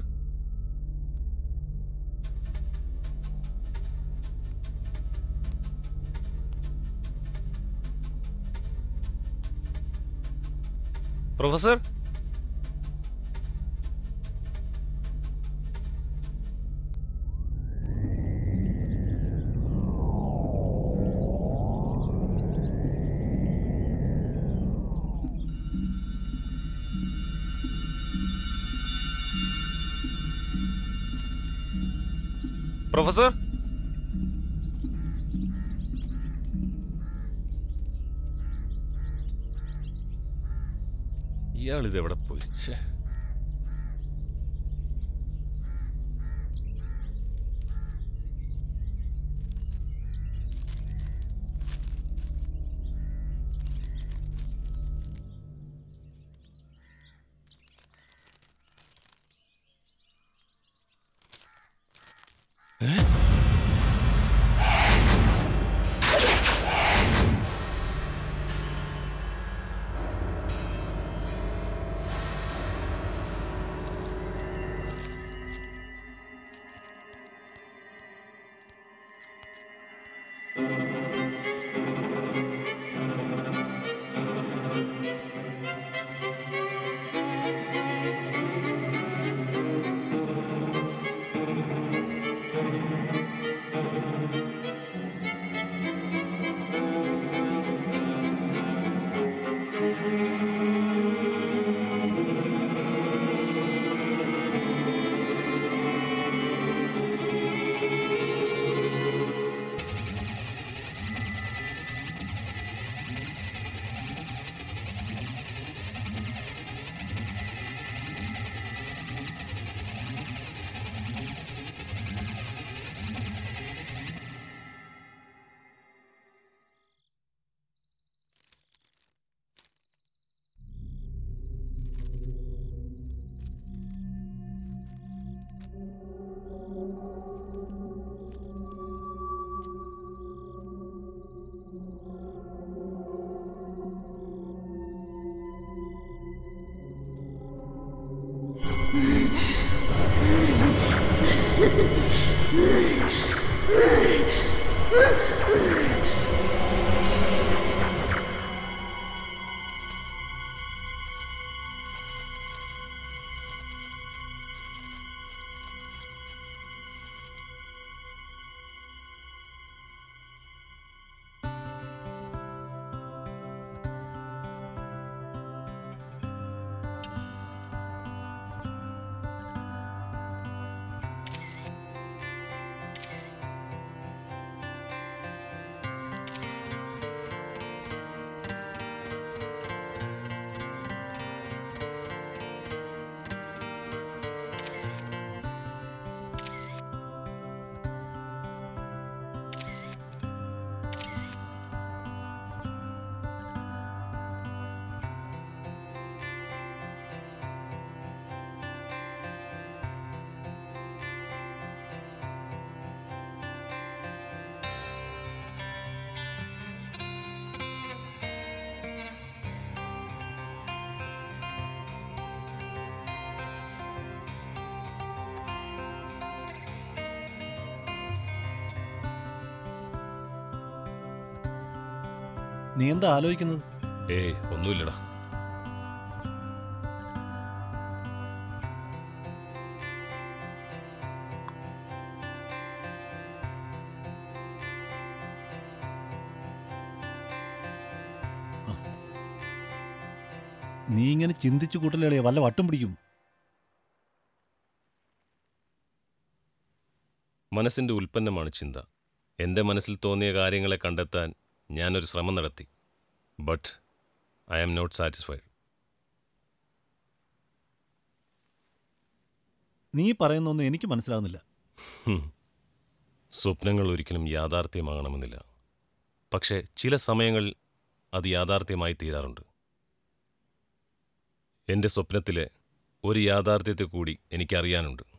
പ്രൊഫസർ, പ്രൊഫസർ, ഇയാളിത് എവിടെ പോയി?
നീ എന്താ ആലോചിക്കുന്നത്?
ഏയ് ഒന്നുമില്ലടാ.
നീ ഇങ്ങനെ ചിന്തിച്ചു കൂട്ടലേ വല്ല വട്ടും പിടിക്കും.
മനസ്സിൻ്റെ ഉൽപ്പന്നമാണ് ചിന്ത. എൻ്റെ മനസ്സിൽ തോന്നിയ കാര്യങ്ങളെ കണ്ടെത്താൻ ഞാനൊരു ശ്രമം നടത്തി. But I am not satisfied.
നീ പറയുന്നൊന്നും എനിക്ക് മനസ്സിലാവുന്നില്ല.
സ്വപ്നങ്ങൾ ഒരിക്കലും യാഥാർത്ഥ്യമാകണമെന്നില്ല. പക്ഷേ ചില സമയങ്ങളിൽ അത് യാഥാർത്ഥ്യമായി തീരാറുണ്ട്. എൻ്റെ സ്വപ്നത്തിലെ ഒരു യാഥാർത്ഥ്യത്തെ കൂടി എനിക്കറിയാനുണ്ട്.